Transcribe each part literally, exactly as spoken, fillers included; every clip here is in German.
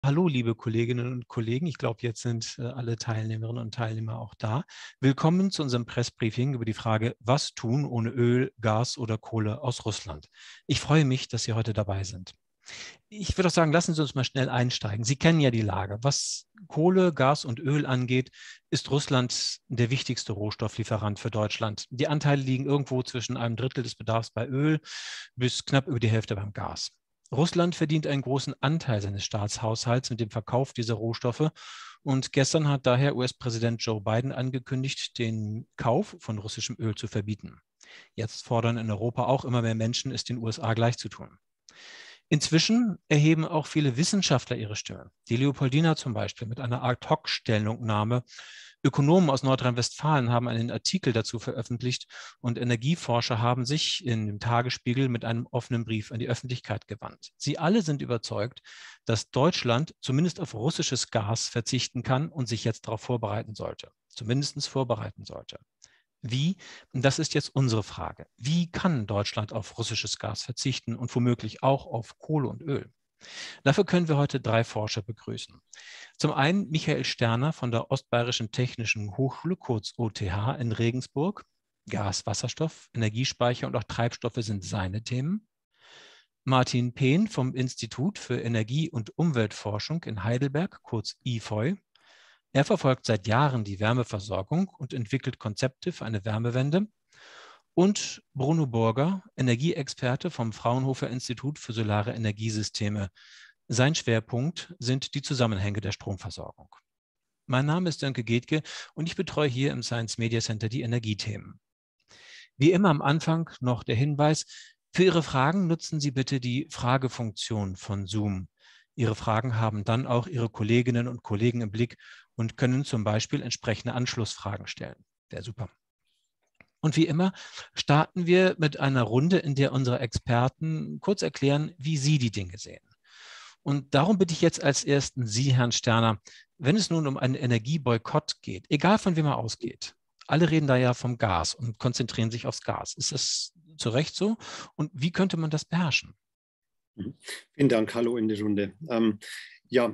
Hallo, liebe Kolleginnen und Kollegen. Ich glaube, jetzt sind äh, alle Teilnehmerinnen und Teilnehmer auch da. Willkommen zu unserem Pressbriefing über die Frage, was tun ohne Öl, Gas oder Kohle aus Russland. Ich freue mich, dass Sie heute dabei sind. Ich würde auch sagen, lassen Sie uns mal schnell einsteigen. Sie kennen ja die Lage. Was Kohle, Gas und Öl angeht, ist Russland der wichtigste Rohstofflieferant für Deutschland. Die Anteile liegen irgendwo zwischen einem Drittel des Bedarfs bei Öl bis knapp über die Hälfte beim Gas. Russland verdient einen großen Anteil seines Staatshaushalts mit dem Verkauf dieser Rohstoffe. Und gestern hat daher U S-Präsident Joe Biden angekündigt, den Kauf von russischem Öl zu verbieten. Jetzt fordern in Europa auch immer mehr Menschen, es den U S A gleichzutun. Inzwischen erheben auch viele Wissenschaftler ihre Stimme. Die Leopoldina zum Beispiel mit einer Ad-hoc-Stellungnahme. Ökonomen aus Nordrhein-Westfalen haben einen Artikel dazu veröffentlicht und Energieforscher haben sich in dem Tagesspiegel mit einem offenen Brief an die Öffentlichkeit gewandt. Sie alle sind überzeugt, dass Deutschland zumindest auf russisches Gas verzichten kann und sich jetzt darauf vorbereiten sollte. Zumindest vorbereiten sollte. Wie? Das ist jetzt unsere Frage. Wie kann Deutschland auf russisches Gas verzichten und womöglich auch auf Kohle und Öl? Dafür können wir heute drei Forscher begrüßen. Zum einen Michael Sterner von der Ostbayerischen Technischen Hochschule, kurz O T H in Regensburg. Gas, Wasserstoff, Energiespeicher und auch Treibstoffe sind seine Themen. Martin Pehn vom Institut für Energie- und Umweltforschung in Heidelberg, kurz I F O I. Er verfolgt seit Jahren die Wärmeversorgung und entwickelt Konzepte für eine Wärmewende. Und Bruno Burger, Energieexperte vom Fraunhofer Institut für Solare Energiesysteme. Sein Schwerpunkt sind die Zusammenhänge der Stromversorgung. Mein Name ist Sönke Gethke und ich betreue hier im Science Media Center die Energiethemen. Wie immer am Anfang noch der Hinweis, für Ihre Fragen nutzen Sie bitte die Fragefunktion von Zoom. Ihre Fragen haben dann auch Ihre Kolleginnen und Kollegen im Blick und können zum Beispiel entsprechende Anschlussfragen stellen. Wäre super. Und wie immer starten wir mit einer Runde, in der unsere Experten kurz erklären, wie sie die Dinge sehen. Und darum bitte ich jetzt als Ersten Sie, Herrn Sterner, wenn es nun um einen Energieboykott geht, egal von wem er ausgeht, alle reden da ja vom Gas und konzentrieren sich aufs Gas. Ist das zu Recht so? Und wie könnte man das beherrschen? Vielen Dank, hallo in die Runde. Ähm, ja,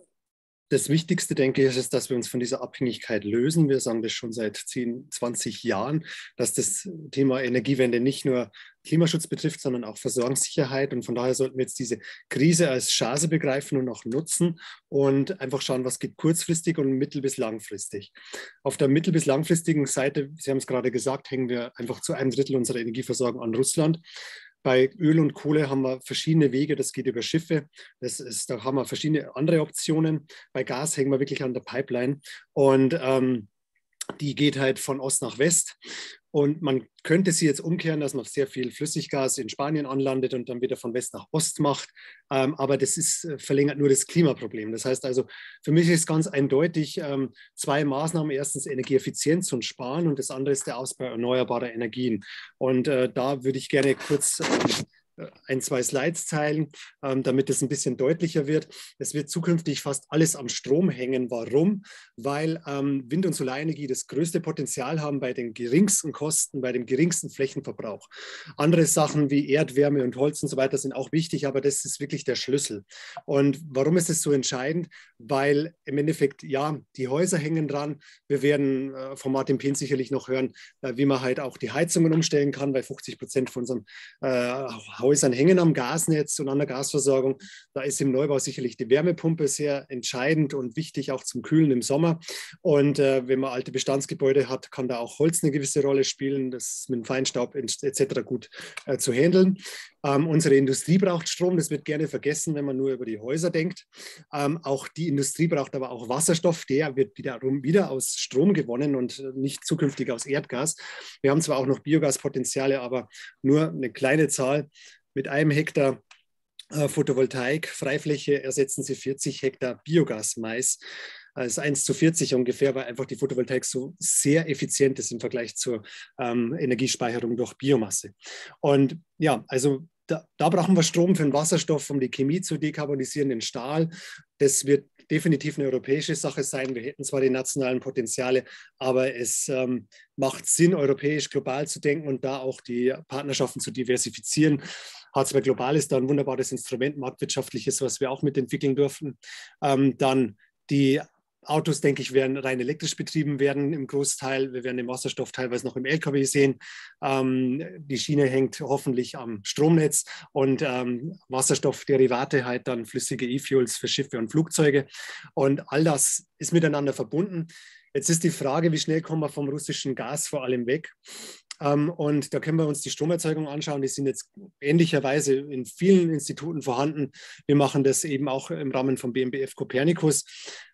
das Wichtigste, denke ich, ist, dass wir uns von dieser Abhängigkeit lösen. Wir sagen das schon seit zehn, zwanzig Jahren, dass das Thema Energiewende nicht nur Klimaschutz betrifft, sondern auch Versorgungssicherheit. Und von daher sollten wir jetzt diese Krise als Chance begreifen und auch nutzen und einfach schauen, was geht kurzfristig und mittel- bis langfristig. Auf der mittel- bis langfristigen Seite, Sie haben es gerade gesagt, hängen wir einfach zu einem Drittel unserer Energieversorgung an Russland. Bei Öl und Kohle haben wir verschiedene Wege, das geht über Schiffe, das ist, da haben wir verschiedene andere Optionen. Bei Gas hängen wir wirklich an der Pipeline und ähm, die geht halt von Ost nach West. Und man könnte sie jetzt umkehren, dass man sehr viel Flüssiggas in Spanien anlandet und dann wieder von West nach Ost macht. Ähm, aber das ist, verlängert nur das Klimaproblem. Das heißt also, für mich ist ganz eindeutig ähm, zwei Maßnahmen. Erstens Energieeffizienz und Sparen und das andere ist der Ausbau erneuerbarer Energien. Und äh, da würde ich gerne kurz ähm, ein, zwei Slides teilen, ähm, damit es ein bisschen deutlicher wird. Es wird zukünftig fast alles am Strom hängen. Warum? Weil ähm, Wind- und Solarenergie das größte Potenzial haben bei den geringsten Kosten, bei dem geringsten Flächenverbrauch. Andere Sachen wie Erdwärme und Holz und so weiter sind auch wichtig, aber das ist wirklich der Schlüssel. Und warum ist es so entscheidend? Weil im Endeffekt, ja, die Häuser hängen dran. Wir werden äh, von Martin Pehn sicherlich noch hören, äh, wie man halt auch die Heizungen umstellen kann, weil fünfzig Prozent von unserem äh, Häusern hängen am Gasnetz und an der Gasversorgung. Da ist im Neubau sicherlich die Wärmepumpe sehr entscheidend und wichtig, auch zum Kühlen im Sommer. Und äh, wenn man alte Bestandsgebäude hat, kann da auch Holz eine gewisse Rolle spielen, das mit dem Feinstaub et cetera gut äh, zu handeln. Ähm, unsere Industrie braucht Strom, das wird gerne vergessen, wenn man nur über die Häuser denkt. Ähm, auch die Industrie braucht aber auch Wasserstoff, der wird wiederum wieder aus Strom gewonnen und nicht zukünftig aus Erdgas. Wir haben zwar auch noch Biogaspotenziale, aber nur eine kleine Zahl. Mit einem Hektar äh, Photovoltaik, Freifläche ersetzen sie vierzig Hektar Biogas-Mais. Das ist eins zu vierzig ungefähr, weil einfach die Photovoltaik so sehr effizient ist im Vergleich zur ähm, Energiespeicherung durch Biomasse. Und ja, also da, da brauchen wir Strom für den Wasserstoff, um die Chemie zu dekarbonisieren, den Stahl. Das wird definitiv eine europäische Sache sein. Wir hätten zwar die nationalen Potenziale, aber es ähm, macht Sinn, europäisch global zu denken und da auch die Partnerschaften zu diversifizieren. H zwei Global ist da ein wunderbares Instrument, marktwirtschaftliches, was wir auch mitentwickeln durften. Ähm, dann die Autos, denke ich, werden rein elektrisch betrieben werden im Großteil. Wir werden den Wasserstoff teilweise noch im L K W sehen. Ähm, die Schiene hängt hoffentlich am Stromnetz und ähm, Wasserstoffderivate halt dann flüssige E-Fuels für Schiffe und Flugzeuge. Und all das ist miteinander verbunden. Jetzt ist die Frage, wie schnell kommen wir vom russischen Gas vor allem weg? Ähm, und da können wir uns die Stromerzeugung anschauen. Die sind jetzt ähnlicherweise in vielen Instituten vorhanden. Wir machen das eben auch im Rahmen von B M B F Copernicus.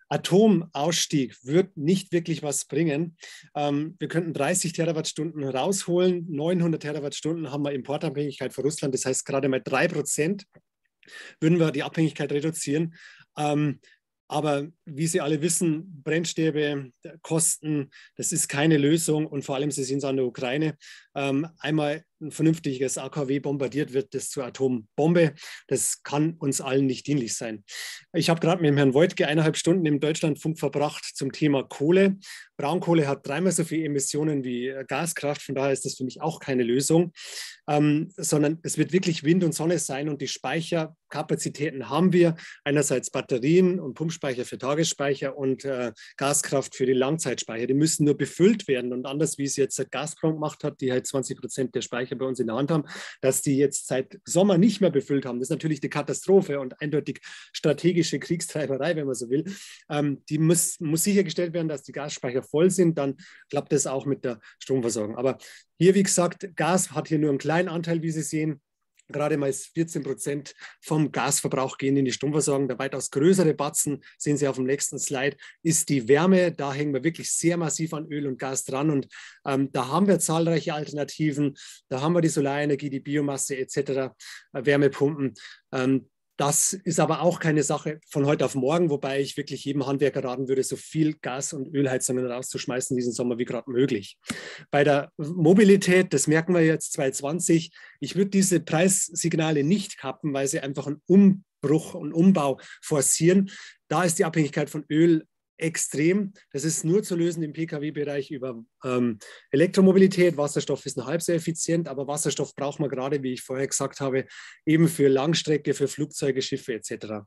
Atomausstieg wird nicht wirklich was bringen. Ähm, wir könnten dreißig Terawattstunden rausholen. neunhundert Terawattstunden haben wir Importabhängigkeit von Russland. Das heißt, gerade mal drei Prozent würden wir die Abhängigkeit reduzieren. Ähm, Aber wie Sie alle wissen, Brennstäbe, Kosten, das ist keine Lösung. Und vor allem, Sie sehen es an der Ukraine, ähm, einmal ein vernünftiges A K W bombardiert wird, das zur Atombombe. Das kann uns allen nicht dienlich sein. Ich habe gerade mit dem Herrn Woidke eineinhalb Stunden im Deutschlandfunk verbracht zum Thema Kohle. Braunkohle hat dreimal so viele Emissionen wie Gaskraft. Von daher ist das für mich auch keine Lösung, ähm, sondern es wird wirklich Wind und Sonne sein und die Speicherkapazitäten haben wir. Einerseits Batterien und Pumpspeicher für Tagesspeicher und äh, Gaskraft für die Langzeitspeicher. Die müssen nur befüllt werden und anders, wie es jetzt Gazprom gemacht hat, die halt zwanzig Prozent der Speicher bei uns in der Hand haben, dass die jetzt seit Sommer nicht mehr befüllt haben. Das ist natürlich eine Katastrophe und eindeutig strategische Kriegstreiberei, wenn man so will. Ähm, die muss, muss sichergestellt werden, dass die Gasspeicher voll sind, dann klappt das auch mit der Stromversorgung. Aber hier, wie gesagt, Gas hat hier nur einen kleinen Anteil, wie Sie sehen. Gerade mal vierzehn Prozent vom Gasverbrauch gehen in die Stromversorgung. Der weitaus größere Batzen, sehen Sie auf dem nächsten Slide, ist die Wärme. Da hängen wir wirklich sehr massiv an Öl und Gas dran. Und ähm, da haben wir zahlreiche Alternativen. Da haben wir die Solarenergie, die Biomasse et cetera, äh, Wärmepumpen. Ähm, Das ist aber auch keine Sache von heute auf morgen, wobei ich wirklich jedem Handwerker raten würde, so viel Gas- und Ölheizungen rauszuschmeißen diesen Sommer wie gerade möglich. Bei der Mobilität, das merken wir jetzt zwanzig zwanzig, ich würde diese Preissignale nicht kappen, weil sie einfach einen Umbruch und Umbau forcieren. Da ist die Abhängigkeit von Öl extrem. Das ist nur zu lösen im P K W-Bereich über ähm, Elektromobilität. Wasserstoff ist nur halb so effizient, aber Wasserstoff braucht man gerade, wie ich vorher gesagt habe, eben für Langstrecke, für Flugzeuge, Schiffe et cetera.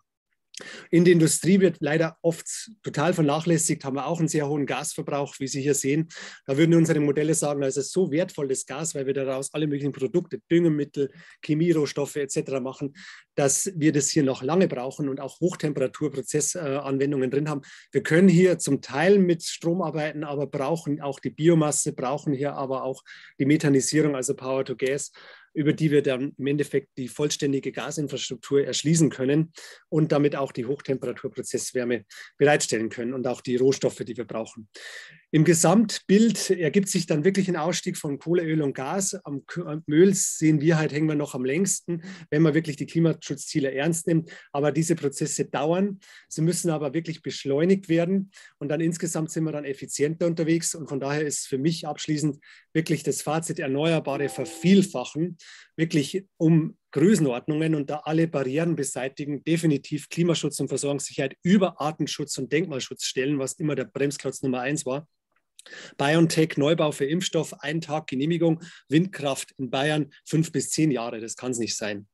In der Industrie wird leider oft total vernachlässigt, haben wir auch einen sehr hohen Gasverbrauch, wie Sie hier sehen. Da würden unsere Modelle sagen, das ist so wertvoll, das Gas, weil wir daraus alle möglichen Produkte, Düngemittel, Chemierohstoffe et cetera machen, dass wir das hier noch lange brauchen und auch Hochtemperaturprozessanwendungen drin haben. Wir können hier zum Teil mit Strom arbeiten, aber brauchen auch die Biomasse, brauchen hier aber auch die Methanisierung, also Power to Gas, über die wir dann im Endeffekt die vollständige Gasinfrastruktur erschließen können und damit auch die Hochtemperaturprozesswärme bereitstellen können und auch die Rohstoffe, die wir brauchen. Im Gesamtbild ergibt sich dann wirklich ein Ausstieg von Kohle, Öl und Gas. Am Öl sehen wir halt, hängen wir noch am längsten, wenn man wirklich die Klimaschutzziele ernst nimmt. Aber diese Prozesse dauern. Sie müssen aber wirklich beschleunigt werden. Und dann insgesamt sind wir dann effizienter unterwegs. Und von daher ist für mich abschließend wirklich das Fazit Erneuerbare vervielfachen, wirklich um Größenordnungen und da alle Barrieren beseitigen, definitiv Klimaschutz und Versorgungssicherheit über Artenschutz und Denkmalschutz stellen, was immer der Bremsklotz Nummer eins war. BioNTech, Neubau für Impfstoff, ein Tag Genehmigung, Windkraft in Bayern, fünf bis zehn Jahre, das kann es nicht sein.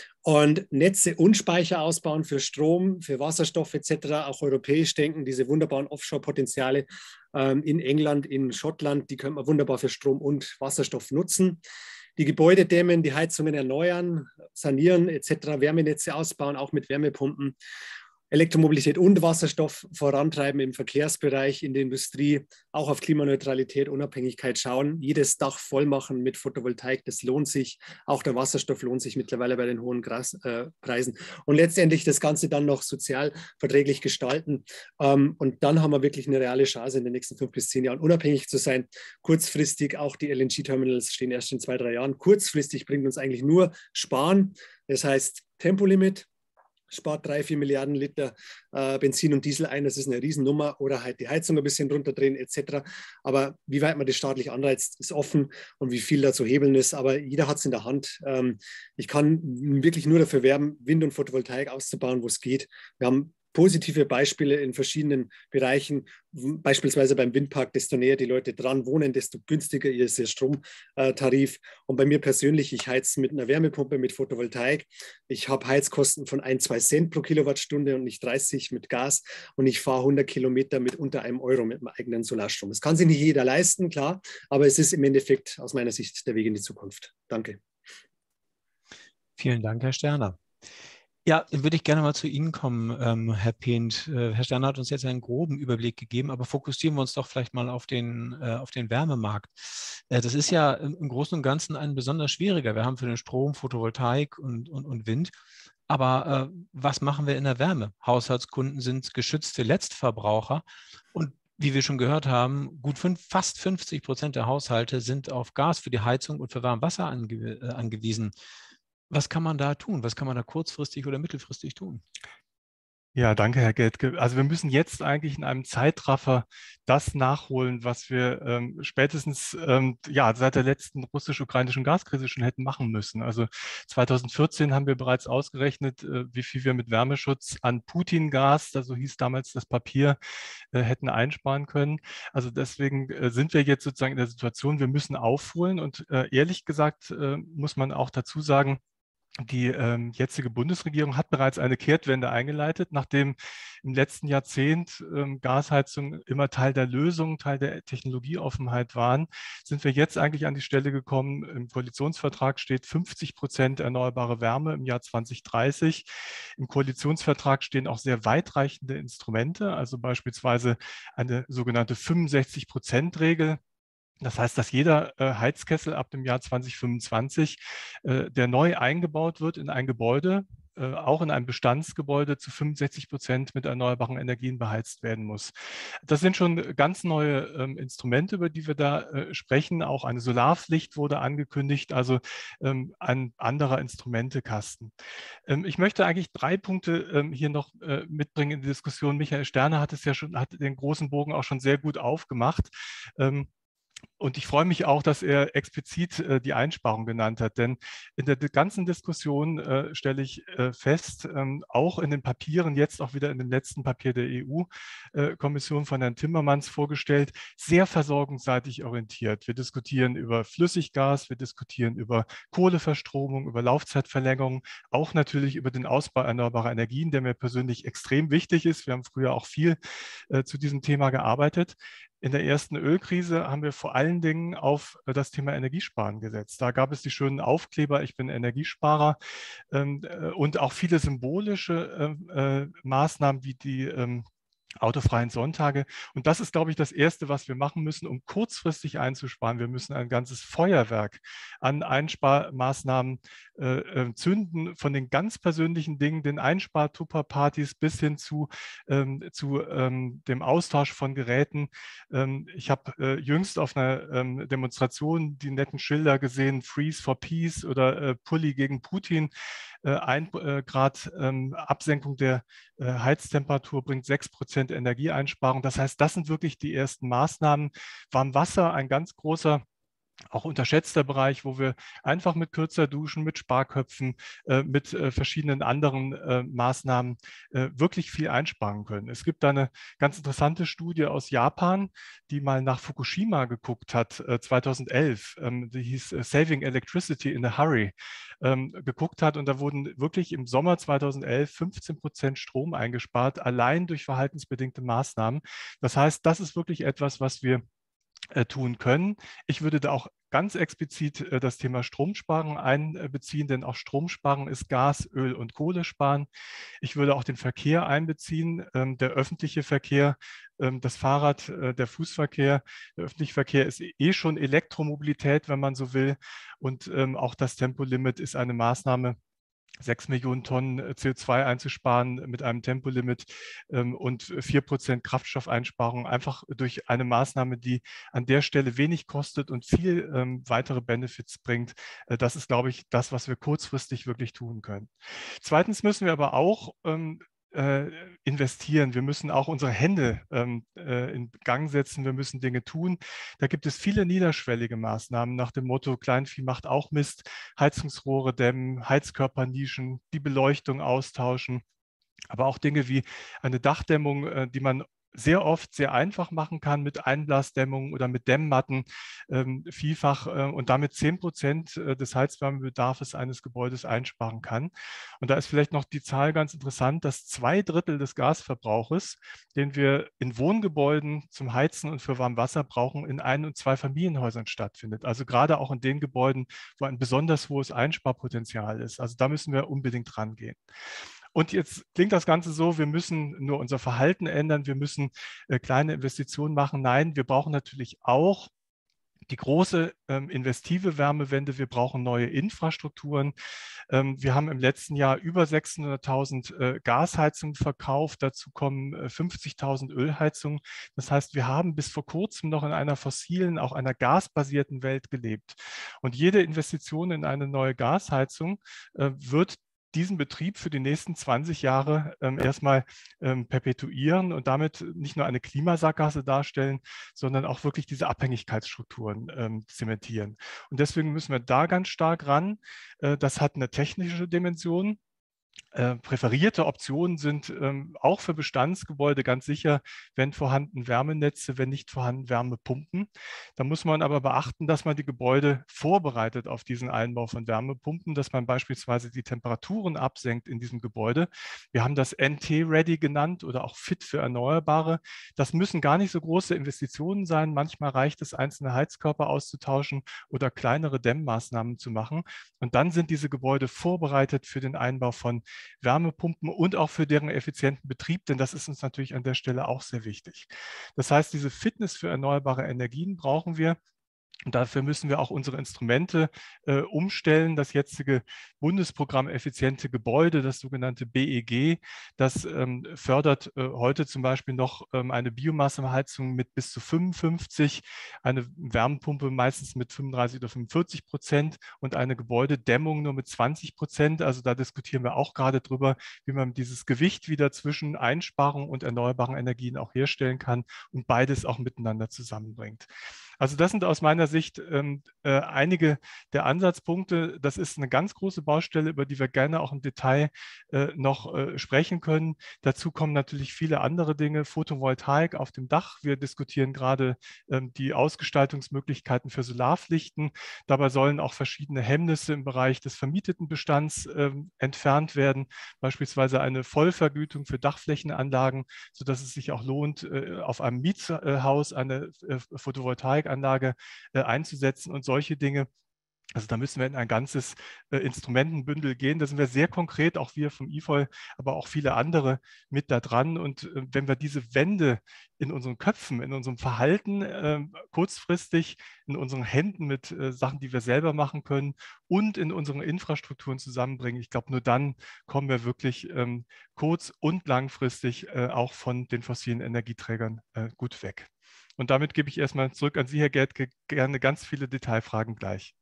Und Netze und Speicher ausbauen für Strom, für Wasserstoff et cetera, auch europäisch denken, diese wunderbaren Offshore-Potenziale ähm, in England, in Schottland, die können wir wunderbar für Strom und Wasserstoff nutzen. Die Gebäude dämmen, die Heizungen erneuern, sanieren et cetera, Wärmenetze ausbauen, auch mit Wärmepumpen. Elektromobilität und Wasserstoff vorantreiben im Verkehrsbereich, in der Industrie, auch auf Klimaneutralität, Unabhängigkeit schauen, jedes Dach voll machen mit Photovoltaik, das lohnt sich. Auch der Wasserstoff lohnt sich mittlerweile bei den hohen Gras, äh, Preisen. Und letztendlich das Ganze dann noch sozial verträglich gestalten. Ähm, und dann haben wir wirklich eine reale Chance, in den nächsten fünf bis zehn Jahren unabhängig zu sein. Kurzfristig, auch die L N G-Terminals stehen erst in zwei, drei Jahren. Kurzfristig bringt uns eigentlich nur Sparen. Das heißt Tempolimit, spart drei, vier Milliarden Liter äh, Benzin und Diesel ein, das ist eine Riesennummer, oder halt die Heizung ein bisschen runterdrehen et cetera. Aber wie weit man das staatlich anreizt, ist offen und wie viel da zu hebeln ist, aber jeder hat es in der Hand. Ähm, ich kann wirklich nur dafür werben, Wind- und Photovoltaik auszubauen, wo es geht. Wir haben positive Beispiele in verschiedenen Bereichen. Beispielsweise beim Windpark, desto näher die Leute dran wohnen, desto günstiger ist der Stromtarif. Und bei mir persönlich, ich heize mit einer Wärmepumpe, mit Photovoltaik. Ich habe Heizkosten von ein, zwei Cent pro Kilowattstunde und nicht dreißig mit Gas. Und ich fahre hundert Kilometer mit unter einem Euro mit meinem eigenen Solarstrom. Das kann sich nicht jeder leisten, klar, aber es ist im Endeffekt aus meiner Sicht der Weg in die Zukunft. Danke. Vielen Dank, Herr Sterner. Ja, dann würde ich gerne mal zu Ihnen kommen, ähm, Herr Pehnt. Äh, Herr Sterner hat uns jetzt einen groben Überblick gegeben, aber fokussieren wir uns doch vielleicht mal auf den, äh, auf den Wärmemarkt. Äh, das ist ja im, im Großen und Ganzen ein besonders schwieriger. Wir haben für den Strom Photovoltaik und, und, und Wind. Aber äh, was machen wir in der Wärme? Haushaltskunden sind geschützte Letztverbraucher. Und wie wir schon gehört haben, gut fünf, fast fünfzig Prozent der Haushalte sind auf Gas für die Heizung und für Warmwasser ange, äh, angewiesen. Was kann man da tun? Was kann man da kurzfristig oder mittelfristig tun? Ja, danke, Herr Geldke. Also wir müssen jetzt eigentlich in einem Zeitraffer das nachholen, was wir ähm, spätestens ähm, ja, seit der letzten russisch-ukrainischen Gaskrise schon hätten machen müssen. Also zweitausendvierzehn haben wir bereits ausgerechnet, äh, wie viel wir mit Wärmeschutz an Putin-Gas, so hieß damals das Papier, äh, hätten einsparen können. Also deswegen äh, sind wir jetzt sozusagen in der Situation, wir müssen aufholen. Und äh, ehrlich gesagt äh, muss man auch dazu sagen, die ähm, jetzige Bundesregierung hat bereits eine Kehrtwende eingeleitet, nachdem im letzten Jahrzehnt ähm, Gasheizungen immer Teil der Lösung, Teil der Technologieoffenheit waren, sind wir jetzt eigentlich an die Stelle gekommen. Im Koalitionsvertrag steht fünfzig Prozent erneuerbare Wärme im Jahr zweitausenddreißig. Im Koalitionsvertrag stehen auch sehr weitreichende Instrumente, also beispielsweise eine sogenannte fünfundsechzig Prozent Regel. Das heißt, dass jeder äh, Heizkessel ab dem Jahr zweitausendfünfundzwanzig, äh, der neu eingebaut wird in ein Gebäude, äh, auch in einem Bestandsgebäude zu fünfundsechzig Prozent mit erneuerbaren Energien beheizt werden muss. Das sind schon ganz neue ähm, Instrumente, über die wir da äh, sprechen. Auch eine Solarpflicht wurde angekündigt, also ähm, ein anderer Instrumentekasten. Ähm, ich möchte eigentlich drei Punkte ähm, hier noch äh, mitbringen in die Diskussion. Michael Sterner hat es ja schon, hat den großen Bogen auch schon sehr gut aufgemacht. Ähm, Und ich freue mich auch, dass er explizit äh, die Einsparung genannt hat, denn in der ganzen Diskussion äh, stelle ich äh, fest, ähm, auch in den Papieren, jetzt auch wieder in dem letzten Papier der E U-Kommission von Herrn Timmermans vorgestellt, sehr versorgungsseitig orientiert. Wir diskutieren über Flüssiggas, wir diskutieren über Kohleverstromung, über Laufzeitverlängerung, auch natürlich über den Ausbau erneuerbarer Energien, der mir persönlich extrem wichtig ist. Wir haben früher auch viel äh, zu diesem Thema gearbeitet. In der ersten Ölkrise haben wir vor allen Dingen auf das Thema Energiesparen gesetzt. Da gab es die schönen Aufkleber, ich bin Energiesparer, ähm, und auch viele symbolische äh, Maßnahmen wie die ähm, autofreien Sonntage. Und das ist, glaube ich, das Erste, was wir machen müssen, um kurzfristig einzusparen. Wir müssen ein ganzes Feuerwerk an Einsparmaßnahmen äh, äh, zünden, von den ganz persönlichen Dingen, den Einspar-Tupper-Partys bis hin zu, ähm, zu ähm, dem Austausch von Geräten. Ähm, ich habe äh, jüngst auf einer ähm, Demonstration die netten Schilder gesehen, Freeze for Peace oder äh, Pulli gegen Putin. Äh, ein äh, Grad ähm, Absenkung der äh, Heiztemperatur bringt sechs Prozent Energieeinsparung. Das heißt, das sind wirklich die ersten Maßnahmen. Warmwasser, ein ganz großer, auch unterschätzter Bereich, wo wir einfach mit kürzer duschen, mit Sparköpfen, äh, mit äh, verschiedenen anderen äh, Maßnahmen äh, wirklich viel einsparen können. Es gibt da eine ganz interessante Studie aus Japan, die mal nach Fukushima geguckt hat, äh, zweitausendelf, ähm, die hieß äh, Saving Electricity in a Hurry, ähm, geguckt hat, und da wurden wirklich im Sommer zweitausendelf fünfzehn Prozent Strom eingespart, allein durch verhaltensbedingte Maßnahmen. Das heißt, das ist wirklich etwas, was wir tun können. Ich würde da auch ganz explizit äh, das Thema Stromsparen einbeziehen, denn auch Stromsparen ist Gas, Öl und Kohle sparen. Ich würde auch den Verkehr einbeziehen, ähm, der öffentliche Verkehr, ähm, das Fahrrad, äh, der Fußverkehr. Der öffentliche Verkehr ist eh schon Elektromobilität, wenn man so will. Und ähm, auch das Tempolimit ist eine Maßnahme, sechs Millionen Tonnen C O zwei einzusparen mit einem Tempolimit ähm, und vier Prozent Kraftstoffeinsparung, einfach durch eine Maßnahme, die an der Stelle wenig kostet und viel ähm, weitere Benefits bringt. Äh, das ist, glaube ich, das, was wir kurzfristig wirklich tun können. Zweitens müssen wir aber auch ähm, äh, investieren. Wir müssen auch unsere Hände ähm, äh, in Gang setzen. Wir müssen Dinge tun. Da gibt es viele niederschwellige Maßnahmen nach dem Motto, Kleinvieh macht auch Mist, Heizungsrohre dämmen, Heizkörpernischen, die Beleuchtung austauschen. Aber auch Dinge wie eine Dachdämmung, äh, die man sehr oft sehr einfach machen kann mit Einblasdämmung oder mit Dämmmatten, ähm, vielfach äh, und damit zehn Prozent des Heizwärmebedarfs eines Gebäudes einsparen kann. Und da ist vielleicht noch die Zahl ganz interessant, dass zwei Drittel des Gasverbrauches, den wir in Wohngebäuden zum Heizen und für Warmwasser brauchen, in Ein- und Zweifamilienhäusern stattfindet. Also gerade auch in den Gebäuden, wo ein besonders hohes Einsparpotenzial ist. Also da müssen wir unbedingt rangehen. Und jetzt klingt das Ganze so, wir müssen nur unser Verhalten ändern, wir müssen äh, kleine Investitionen machen. Nein, wir brauchen natürlich auch die große ähm, investive Wärmewende. Wir brauchen neue Infrastrukturen. Ähm, wir haben im letzten Jahr über sechshunderttausend äh, Gasheizungen verkauft. Dazu kommen äh, fünfzigtausend Ölheizungen. Das heißt, wir haben bis vor kurzem noch in einer fossilen, auch einer gasbasierten Welt gelebt. Und jede Investition in eine neue Gasheizung äh, wird diesen Betrieb für die nächsten zwanzig Jahre ähm, erstmal ähm, perpetuieren und damit nicht nur eine Klimasackgasse darstellen, sondern auch wirklich diese Abhängigkeitsstrukturen ähm, zementieren. Und deswegen müssen wir da ganz stark ran. Äh, das hat eine technische Dimension. Äh, präferierte Optionen sind ähm, auch für Bestandsgebäude ganz sicher, wenn vorhanden Wärmenetze, wenn nicht vorhanden Wärmepumpen. Da muss man aber beachten, dass man die Gebäude vorbereitet auf diesen Einbau von Wärmepumpen, dass man beispielsweise die Temperaturen absenkt in diesem Gebäude. Wir haben das N T-Ready genannt oder auch Fit für Erneuerbare. Das müssen gar nicht so große Investitionen sein. Manchmal reicht es, einzelne Heizkörper auszutauschen oder kleinere Dämmmaßnahmen zu machen. Und dann sind diese Gebäude vorbereitet für den Einbau von Wärmepumpen und auch für deren effizienten Betrieb, denn das ist uns natürlich an der Stelle auch sehr wichtig. Das heißt, diese Fitness für erneuerbare Energien brauchen wir. Und dafür müssen wir auch unsere Instrumente äh, umstellen. Das jetzige Bundesprogramm Effiziente Gebäude, das sogenannte B E G, das ähm, fördert äh, heute zum Beispiel noch ähm, eine Biomasseheizung mit bis zu fünfundfünfzig, eine Wärmepumpe meistens mit fünfunddreißig oder fünfundvierzig Prozent und eine Gebäudedämmung nur mit zwanzig Prozent. Also da diskutieren wir auch gerade drüber, wie man dieses Gewicht wieder zwischen Einsparung und erneuerbaren Energien auch herstellen kann und beides auch miteinander zusammenbringt. Also das sind aus meiner Sicht ähm, äh, einige der Ansatzpunkte. Das ist eine ganz große Baustelle, über die wir gerne auch im Detail äh, noch äh, sprechen können. Dazu kommen natürlich viele andere Dinge, Photovoltaik auf dem Dach. Wir diskutieren gerade ähm, die Ausgestaltungsmöglichkeiten für Solarpflichten. Dabei sollen auch verschiedene Hemmnisse im Bereich des vermieteten Bestands ähm, entfernt werden, beispielsweise eine Vollvergütung für Dachflächenanlagen, sodass es sich auch lohnt, äh, auf einem Mietshaus eine äh, Photovoltaik Anlage äh, einzusetzen und solche Dinge. Also da müssen wir in ein ganzes äh, Instrumentenbündel gehen. Da sind wir sehr konkret, auch wir vom I F O L, aber auch viele andere mit da dran. Und äh, wenn wir diese Wende in unseren Köpfen, in unserem Verhalten äh, kurzfristig, in unseren Händen mit äh, Sachen, die wir selber machen können und in unseren Infrastrukturen zusammenbringen, ich glaube, nur dann kommen wir wirklich ähm, kurz- und langfristig äh, auch von den fossilen Energieträgern äh, gut weg. Und damit gebe ich erstmal zurück an Sie, Herr Geldke, gerne ganz viele Detailfragen gleich.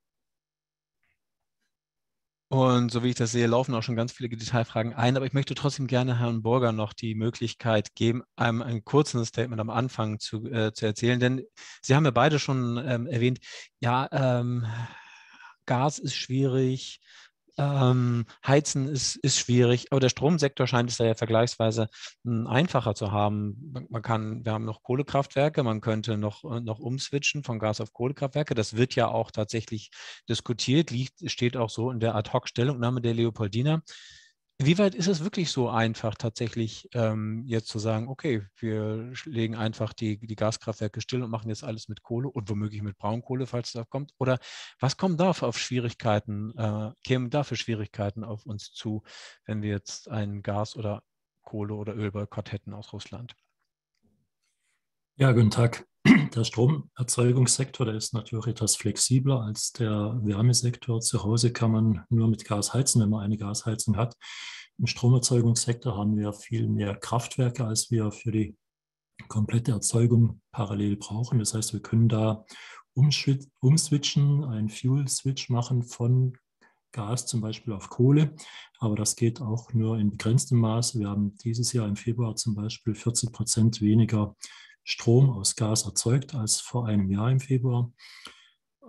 Und so wie ich das sehe, laufen auch schon ganz viele Detailfragen ein. Aber ich möchte trotzdem gerne Herrn Burger noch die Möglichkeit geben, einem ein kurzes Statement am Anfang zu, äh, zu erzählen. Denn Sie haben ja beide schon ähm, erwähnt, ja, ähm, Gas ist schwierig, Ähm, Heizen ist, ist schwierig, aber der Stromsektor scheint es ja vergleichsweise m, einfacher zu haben. Man, man kann, wir haben noch Kohlekraftwerke, man könnte noch, äh, noch umswitchen von Gas auf Kohlekraftwerke. Das wird ja auch tatsächlich diskutiert, liegt, steht auch so in der Ad-Hoc-Stellungnahme der Leopoldina. Inwieweit ist es wirklich so einfach, tatsächlich ähm, jetzt zu sagen, okay, wir legen einfach die, die Gaskraftwerke still und machen jetzt alles mit Kohle und womöglich mit Braunkohle, falls es da kommt? Oder was kommen da auf Schwierigkeiten, äh, kämen da für Schwierigkeiten auf uns zu, wenn wir jetzt einen Gas- oder Kohle- oder Ölboykott hätten aus Russland? Ja, guten Tag. Der Stromerzeugungssektor, der ist natürlich etwas flexibler als der Wärmesektor. Zu Hause kann man nur mit Gas heizen, wenn man eine Gasheizung hat. Im Stromerzeugungssektor haben wir viel mehr Kraftwerke, als wir für die komplette Erzeugung parallel brauchen. Das heißt, wir können da umswitchen, einen Fuel-Switch machen von Gas zum Beispiel auf Kohle, aber das geht auch nur in begrenztem Maße. Wir haben dieses Jahr im Februar zum Beispiel vierzig Prozent weniger Strom aus Gas erzeugt als vor einem Jahr im Februar.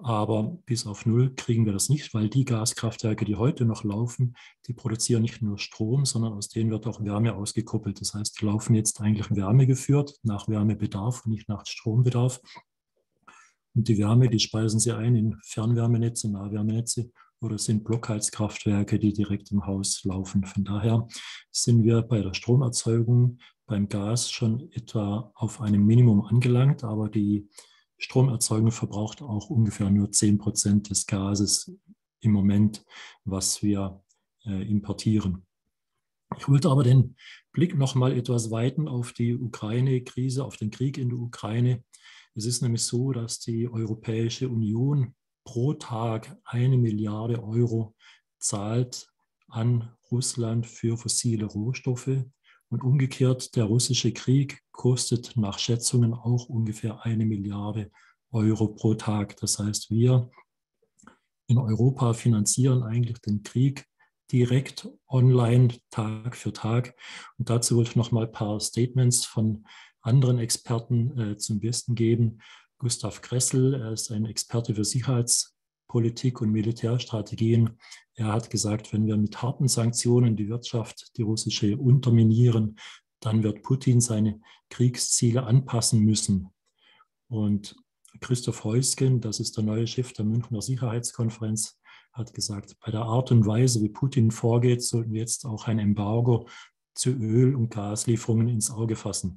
Aber bis auf Null kriegen wir das nicht, weil die Gaskraftwerke, die heute noch laufen, die produzieren nicht nur Strom, sondern aus denen wird auch Wärme ausgekuppelt. Das heißt, die laufen jetzt eigentlich wärmegeführt, nach Wärmebedarf und nicht nach Strombedarf. Und die Wärme, die speisen sie ein in Fernwärmenetze, Nahwärmenetze oder es sind Blockheizkraftwerke, die direkt im Haus laufen. Von daher sind wir bei der Stromerzeugung beim Gas schon etwa auf einem Minimum angelangt, aber die Stromerzeugung verbraucht auch ungefähr nur zehn Prozent des Gases im Moment, was wir äh, importieren. Ich wollte aber den Blick noch mal etwas weiten auf die Ukraine-Krise, auf den Krieg in der Ukraine. Es ist nämlich so, dass die Europäische Union pro Tag eine Milliarde Euro zahlt an Russland für fossile Rohstoffe. Und umgekehrt, der russische Krieg kostet nach Schätzungen auch ungefähr eine Milliarde Euro pro Tag. Das heißt, wir in Europa finanzieren eigentlich den Krieg direkt online Tag für Tag. Und dazu wollte ich noch mal ein paar Statements von anderen Experten äh, zum Besten geben. Gustav Gressel, er ist ein Experte für Sicherheitspolitik und Militärstrategien. Er hat gesagt, wenn wir mit harten Sanktionen die Wirtschaft, die russische, unterminieren, dann wird Putin seine Kriegsziele anpassen müssen. Und Christoph Heusgen, das ist der neue Chef der Münchner Sicherheitskonferenz, hat gesagt, bei der Art und Weise, wie Putin vorgeht, sollten wir jetzt auch ein Embargo zu Öl- und Gaslieferungen ins Auge fassen.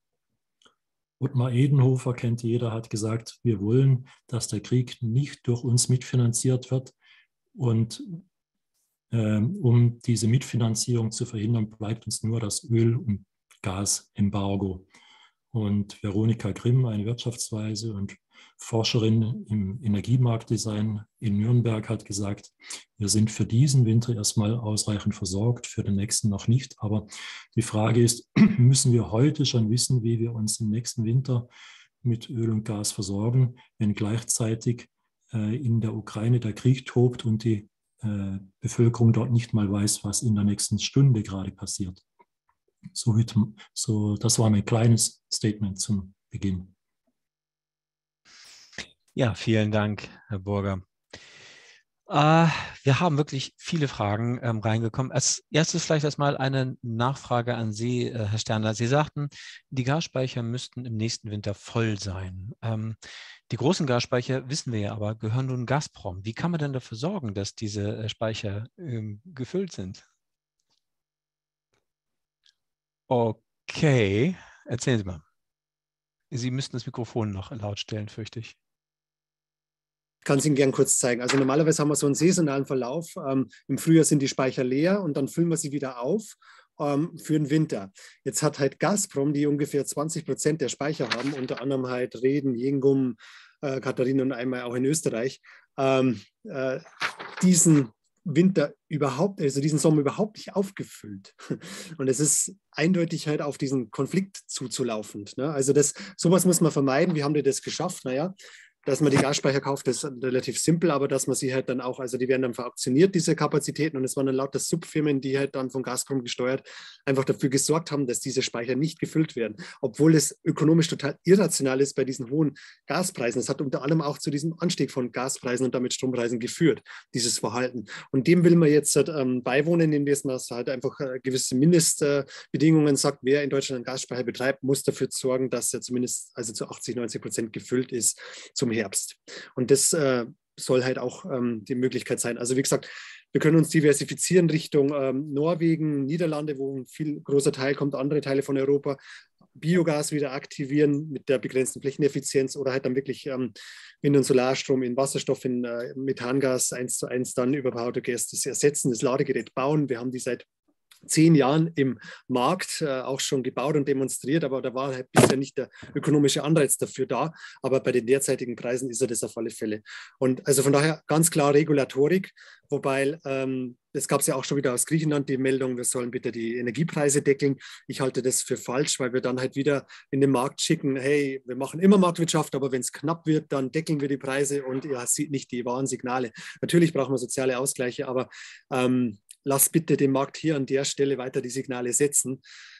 Ottmar Edenhofer, kennt jeder, hat gesagt, wir wollen, dass der Krieg nicht durch uns mitfinanziert wird. Und ähm, um diese Mitfinanzierung zu verhindern, bleibt uns nur das Öl- und Gasembargo. Und Veronika Grimm, eine Wirtschaftsweise und Forscherin im Energiemarktdesign in Nürnberg, hat gesagt, wir sind für diesen Winter erstmal ausreichend versorgt, für den nächsten noch nicht. Aber die Frage ist, müssen wir heute schon wissen, wie wir uns im nächsten Winter mit Öl und Gas versorgen, wenn gleichzeitig äh, in der Ukraine der Krieg tobt und die äh, Bevölkerung dort nicht mal weiß, was in der nächsten Stunde gerade passiert. So, so, das war mein kleines Statement zum Beginn. Ja, vielen Dank, Herr Burger. Äh, wir haben wirklich viele Fragen ähm, reingekommen. Als erstes vielleicht erstmal eine Nachfrage an Sie, äh, Herr Sternler. Sie sagten, die Gasspeicher müssten im nächsten Winter voll sein. Ähm, die großen Gasspeicher, wissen wir ja aber, gehören nun Gazprom. Wie kann man denn dafür sorgen, dass diese äh, Speicher ähm, gefüllt sind? Okay, erzählen Sie mal. Sie müssten das Mikrofon noch laut stellen, fürchte ich. Ich kann es Ihnen gern kurz zeigen. Also normalerweise haben wir so einen saisonalen Verlauf. Ähm, Im Frühjahr sind die Speicher leer und dann füllen wir sie wieder auf ähm, für den Winter. Jetzt hat halt Gazprom, die ungefähr zwanzig Prozent der Speicher haben, unter anderem halt Reden, Jingum, äh, Katharina und einmal auch in Österreich, ähm, äh, diesen Winter überhaupt, also diesen Sommer überhaupt nicht aufgefüllt. Und es ist eindeutig halt auf diesen Konflikt zuzulaufend. Ne? Also das, sowas muss man vermeiden. Wie haben die das geschafft? Naja, dass man die Gasspeicher kauft, ist relativ simpel, aber dass man sie halt dann auch, also die werden dann veraktioniert, diese Kapazitäten, und es waren dann lauter Subfirmen, die halt dann von Gazprom gesteuert einfach dafür gesorgt haben, dass diese Speicher nicht gefüllt werden, obwohl es ökonomisch total irrational ist bei diesen hohen Gaspreisen. Es hat unter anderem auch zu diesem Anstieg von Gaspreisen und damit Strompreisen geführt, dieses Verhalten. Und dem will man jetzt halt, ähm, beiwohnen, indem man halt einfach äh, gewisse Mindestbedingungen äh, sagt, wer in Deutschland einen Gasspeicher betreibt, muss dafür sorgen, dass er zumindest also zu achtzig, neunzig Prozent gefüllt ist zum Herbst. Und das äh, soll halt auch ähm, die Möglichkeit sein. Also wie gesagt, wir können uns diversifizieren Richtung ähm, Norwegen, Niederlande, wo ein viel großer Teil kommt, andere Teile von Europa, Biogas wieder aktivieren mit der begrenzten Flächeneffizienz oder halt dann wirklich ähm, Wind- und Solarstrom in Wasserstoff, in äh, Methangas eins zu eins dann über Power to Gas das ersetzen, das Ladegerät bauen. Wir haben die seit zehn Jahren im Markt äh, auch schon gebaut und demonstriert, aber da war halt bisher nicht der ökonomische Anreiz dafür da. Aber bei den derzeitigen Preisen ist er das auf alle Fälle. Und also von daher ganz klar Regulatorik, wobei ähm, das gab es ja auch schon wieder aus Griechenland, die Meldung, wir sollen bitte die Energiepreise deckeln. Ich halte das für falsch, weil wir dann halt wieder in den Markt schicken, hey, wir machen immer Marktwirtschaft, aber wenn es knapp wird, dann deckeln wir die Preise und ihr seht nicht die wahren Signale. Natürlich brauchen wir soziale Ausgleiche, aber ähm, lass bitte den Markt hier an der Stelle weiter die Signale setzen.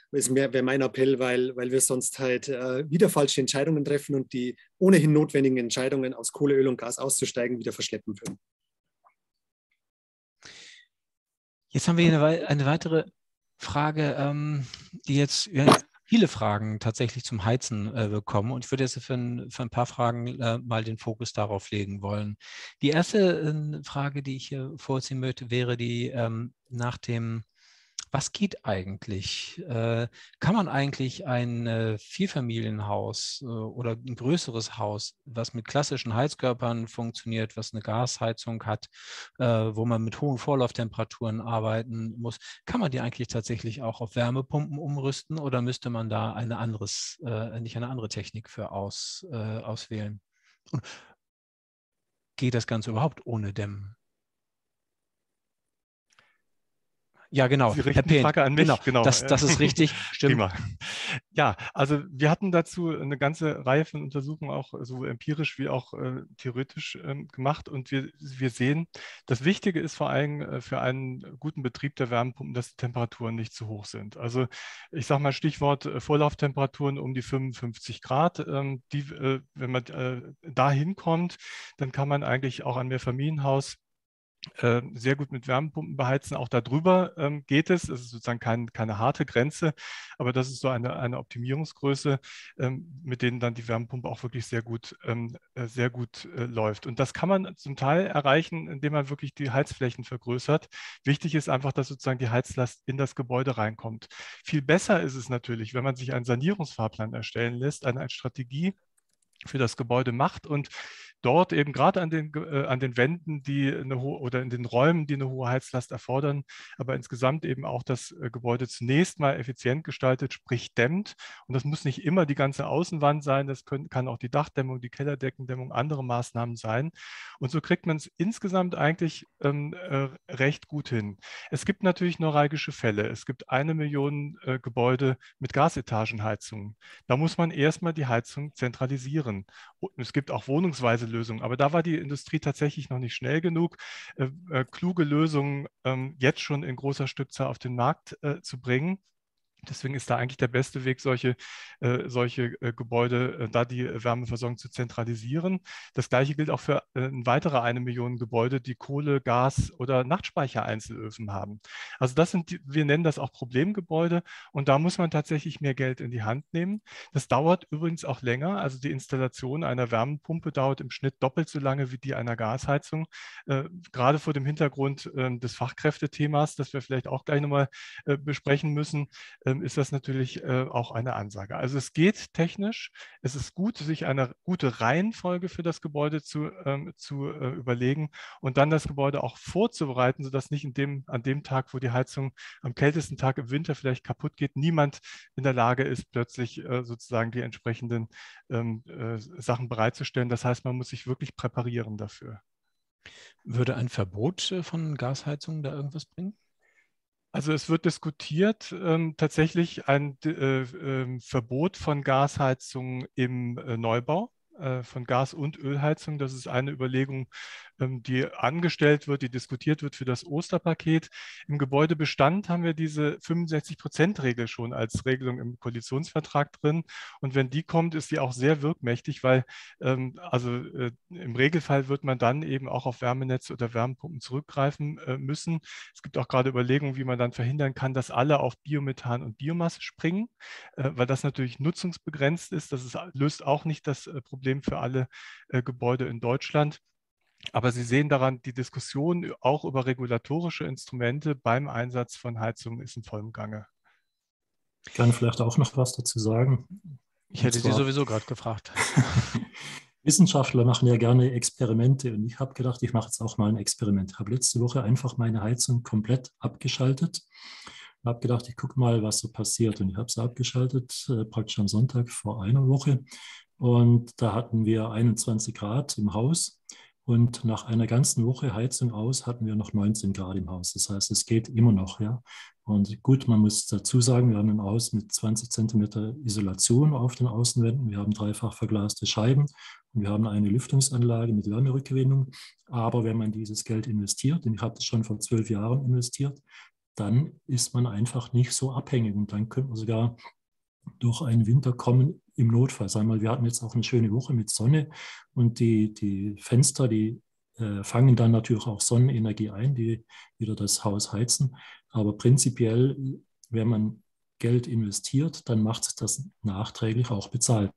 Das wäre mein Appell, weil, weil wir sonst halt äh, wieder falsche Entscheidungen treffen und die ohnehin notwendigen Entscheidungen, aus Kohle, Öl und Gas auszusteigen, wieder verschleppen würden. Jetzt haben wir hier eine, eine weitere Frage, ähm, die jetzt ja, viele Fragen tatsächlich zum Heizen äh, bekommen. Und ich würde jetzt für ein, für ein paar Fragen äh, mal den Fokus darauf legen wollen. Die erste äh, Frage, die ich hier vorziehen möchte, wäre die ähm, nach dem, was geht eigentlich? Äh, kann man eigentlich ein äh, Vierfamilienhaus äh, oder ein größeres Haus, was mit klassischen Heizkörpern funktioniert, was eine Gasheizung hat, äh, wo man mit hohen Vorlauftemperaturen arbeiten muss, kann man die eigentlich tatsächlich auch auf Wärmepumpen umrüsten oder müsste man da eine anderes, äh, nicht eine andere Technik für aus, äh, auswählen? Und geht das Ganze überhaupt ohne Dämmen? Ja, genau. Sie richten die Frage an mich. Genau, genau. Das, das ist richtig. Stimmt. Prima. Ja, also wir hatten dazu eine ganze Reihe von Untersuchungen, auch sowohl empirisch wie auch äh, theoretisch ähm, gemacht. Und wir, wir sehen, das Wichtige ist vor allem äh, für einen guten Betrieb der Wärmepumpen, dass die Temperaturen nicht zu hoch sind. Also ich sage mal Stichwort äh, Vorlauftemperaturen um die fünfundfünfzig Grad. Ähm, die, äh, wenn man äh, da hinkommt, dann kann man eigentlich auch ein Mehrfamilienhaus sehr gut mit Wärmepumpen beheizen. Auch darüber ähm, geht es. Es ist sozusagen kein, keine harte Grenze, aber das ist so eine, eine Optimierungsgröße, ähm, mit denen dann die Wärmepumpe auch wirklich sehr gut, ähm, sehr gut äh, läuft. Und das kann man zum Teil erreichen, indem man wirklich die Heizflächen vergrößert. Wichtig ist einfach, dass sozusagen die Heizlast in das Gebäude reinkommt. Viel besser ist es natürlich, wenn man sich einen Sanierungsfahrplan erstellen lässt, eine, eine Strategie für das Gebäude macht und dort eben gerade an den, äh, an den Wänden, die eine hohe oder in den Räumen, die eine hohe Heizlast erfordern, aber insgesamt eben auch das äh, Gebäude zunächst mal effizient gestaltet, sprich dämmt. Und das muss nicht immer die ganze Außenwand sein, das können, kann auch die Dachdämmung, die Kellerdeckendämmung, andere Maßnahmen sein. Und so kriegt man es insgesamt eigentlich ähm, äh, recht gut hin. Es gibt natürlich neuralgische Fälle. Es gibt eine Million äh, Gebäude mit Gasetagenheizungen. Da muss man erstmal die Heizung zentralisieren. Und es gibt auch wohnungsweise Lösungen, aber da war die Industrie tatsächlich noch nicht schnell genug, äh, äh, kluge Lösungen ähm, jetzt schon in großer Stückzahl auf den Markt äh, zu bringen. Deswegen ist da eigentlich der beste Weg, solche, äh, solche äh, Gebäude, äh, da die Wärmeversorgung zu zentralisieren. Das Gleiche gilt auch für äh, weitere eine Million Gebäude, die Kohle, Gas oder Nachtspeichereinzelöfen haben. Also das sind, die, wir nennen das auch Problemgebäude und da muss man tatsächlich mehr Geld in die Hand nehmen. Das dauert übrigens auch länger. Also die Installation einer Wärmepumpe dauert im Schnitt doppelt so lange wie die einer Gasheizung. Äh, gerade vor dem Hintergrund äh, des Fachkräftethemas, das wir vielleicht auch gleich nochmal äh, besprechen müssen, ist das natürlich äh, auch eine Ansage. Also es geht technisch, es ist gut, sich eine gute Reihenfolge für das Gebäude zu, ähm, zu äh, überlegen und dann das Gebäude auch vorzubereiten, sodass nicht in dem, an dem Tag, wo die Heizung am kältesten Tag im Winter vielleicht kaputt geht, niemand in der Lage ist, plötzlich äh, sozusagen die entsprechenden ähm, äh, Sachen bereitzustellen. Das heißt, man muss sich wirklich präparieren dafür. Würde ein Verbot von Gasheizungen da irgendwas bringen? Also es wird diskutiert, ähm, tatsächlich ein äh, äh, Verbot von Gasheizungen im äh, Neubau, äh, von Gas- und Ölheizung. Das ist eine Überlegung, ähm, die angestellt wird, die diskutiert wird für das Osterpaket. Im Gebäudebestand haben wir diese fünfundsechzig Prozent Regel schon als Regelung im Koalitionsvertrag drin. Und wenn die kommt, ist die auch sehr wirkmächtig, weil ähm, also äh, im Regelfall wird man dann eben auch auf Wärmenetze oder Wärmepumpen zurückgreifen äh, müssen. Es gibt auch gerade Überlegungen, wie man dann verhindern kann, dass alle auf Biomethan und Biomasse springen, äh, weil das natürlich nutzungsbegrenzt ist. Das ist, löst auch nicht das äh, Problem für alle äh, Gebäude in Deutschland. Aber Sie sehen daran, die Diskussion auch über regulatorische Instrumente beim Einsatz von Heizungen ist in vollem Gange. Ich kann vielleicht auch noch was dazu sagen. Ich hätte Sie sowieso gerade gefragt. Wissenschaftler machen ja gerne Experimente und ich habe gedacht, ich mache jetzt auch mal ein Experiment. Ich habe letzte Woche einfach meine Heizung komplett abgeschaltet. Ich habe gedacht, ich gucke mal, was so passiert und ich habe sie abgeschaltet, äh, praktisch am Sonntag vor einer Woche und da hatten wir einundzwanzig Grad im Haus. Und nach einer ganzen Woche Heizung aus hatten wir noch neunzehn Grad im Haus. Das heißt, es geht immer noch, ja. Und gut, man muss dazu sagen, wir haben ein Haus mit zwanzig Zentimeter Isolation auf den Außenwänden. Wir haben dreifach verglaste Scheiben und wir haben eine Lüftungsanlage mit Wärmerückgewinnung. Aber wenn man dieses Geld investiert, und ich habe das schon vor zwölf Jahren investiert, dann ist man einfach nicht so abhängig und dann könnte man sogar durch einen Winter kommen im Notfall. Sagen wir mal, wir hatten jetzt auch eine schöne Woche mit Sonne und die, die Fenster, die äh, fangen dann natürlich auch Sonnenenergie ein, die wieder das Haus heizen. Aber prinzipiell, wenn man Geld investiert, dann macht es das nachträglich auch bezahlt.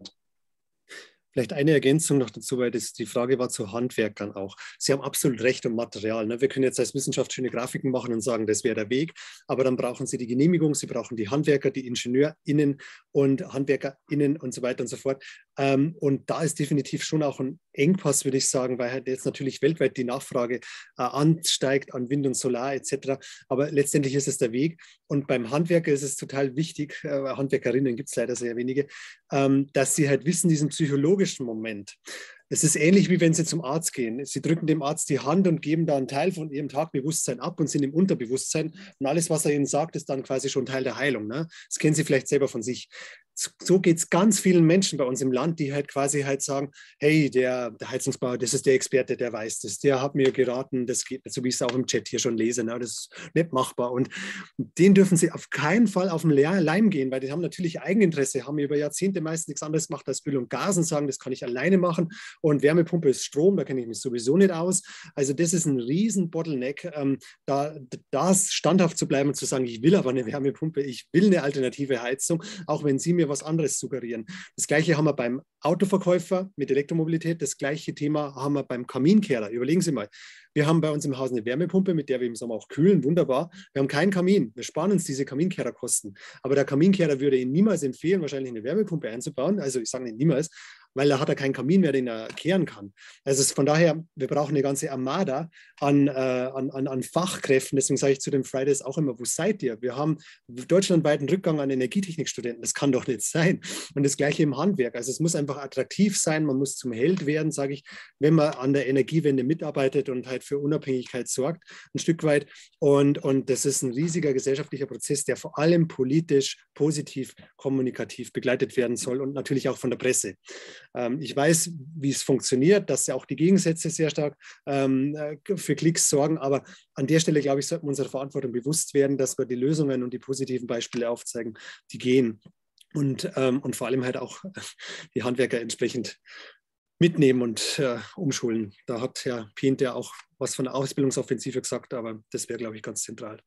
Vielleicht eine Ergänzung noch dazu, weil das, die Frage war zu Handwerkern auch. Sie haben absolut recht um Material. Ne? Wir können jetzt als Wissenschaft schöne Grafiken machen und sagen, das wäre der Weg, aber dann brauchen Sie die Genehmigung, Sie brauchen die Handwerker, die IngenieurInnen und HandwerkerInnen und so weiter und so fort. Ähm, und da ist definitiv schon auch ein Engpass, würde ich sagen, weil halt jetzt natürlich weltweit die Nachfrage äh, ansteigt an Wind und Solar et cetera. Aber letztendlich ist es der Weg. Und beim Handwerker ist es total wichtig, äh, Handwerkerinnen gibt es leider sehr wenige, ähm, dass sie halt wissen, diesen psychologischen Moment. Es ist ähnlich, wie wenn Sie zum Arzt gehen. Sie drücken dem Arzt die Hand und geben da einen Teil von Ihrem Tagbewusstsein ab und sind im Unterbewusstsein. Und alles, was er Ihnen sagt, ist dann quasi schon Teil der Heilung. Ne? Das kennen Sie vielleicht selber von sich. So geht es ganz vielen Menschen bei uns im Land, die halt quasi halt sagen, hey, der, der Heizungsbauer, das ist der Experte, der weiß das. Der hat mir geraten, das geht nicht, so wie ich es auch im Chat hier schon lese. Ne? Das ist nicht machbar. Und den dürfen Sie auf keinen Fall auf den Leim gehen, weil die haben natürlich Eigeninteresse, haben über Jahrzehnte meist nichts anderes gemacht als Öl und Gas und sagen, das kann ich alleine machen. Und Wärmepumpe ist Strom, da kenne ich mich sowieso nicht aus. Also das ist ein riesen Bottleneck, ähm, da das standhaft zu bleiben und zu sagen, ich will aber eine Wärmepumpe, ich will eine alternative Heizung, auch wenn Sie mir was anderes suggerieren. Das Gleiche haben wir beim Autoverkäufer mit Elektromobilität, das gleiche Thema haben wir beim Kaminkehrer. Überlegen Sie mal, wir haben bei uns im Haus eine Wärmepumpe, mit der wir im Sommer auch kühlen, wunderbar. Wir haben keinen Kamin, wir sparen uns diese Kaminkehrerkosten. Aber der Kaminkehrer würde Ihnen niemals empfehlen, wahrscheinlich eine Wärmepumpe einzubauen. Also ich sage nicht niemals, weil da hat er keinen Kamin mehr, den er kehren kann. Also von daher, wir brauchen eine ganze Armada an, äh, an, an, an Fachkräften. Deswegen sage ich zu den Fridays auch immer, wo seid ihr? Wir haben deutschlandweit einen Rückgang an Energietechnikstudenten. Das kann doch nicht sein. Und das Gleiche im Handwerk. Also es muss einfach attraktiv sein. Man muss zum Held werden, sage ich, wenn man an der Energiewende mitarbeitet und halt für Unabhängigkeit sorgt, ein Stück weit. Und, und das ist ein riesiger gesellschaftlicher Prozess, der vor allem politisch, positiv, kommunikativ begleitet werden soll und natürlich auch von der Presse. Ähm, ich weiß, wie es funktioniert, dass ja auch die Gegensätze sehr stark ähm, für Klicks sorgen, aber an der Stelle, glaube ich, sollten wir unserer Verantwortung bewusst werden, dass wir die Lösungen und die positiven Beispiele aufzeigen, die gehen und, ähm, und vor allem halt auch die Handwerker entsprechend mitnehmen und äh, umschulen. Da hat Herr Pient ja auch was von der Ausbildungsoffensive gesagt, aber das wäre, glaube ich, ganz zentral.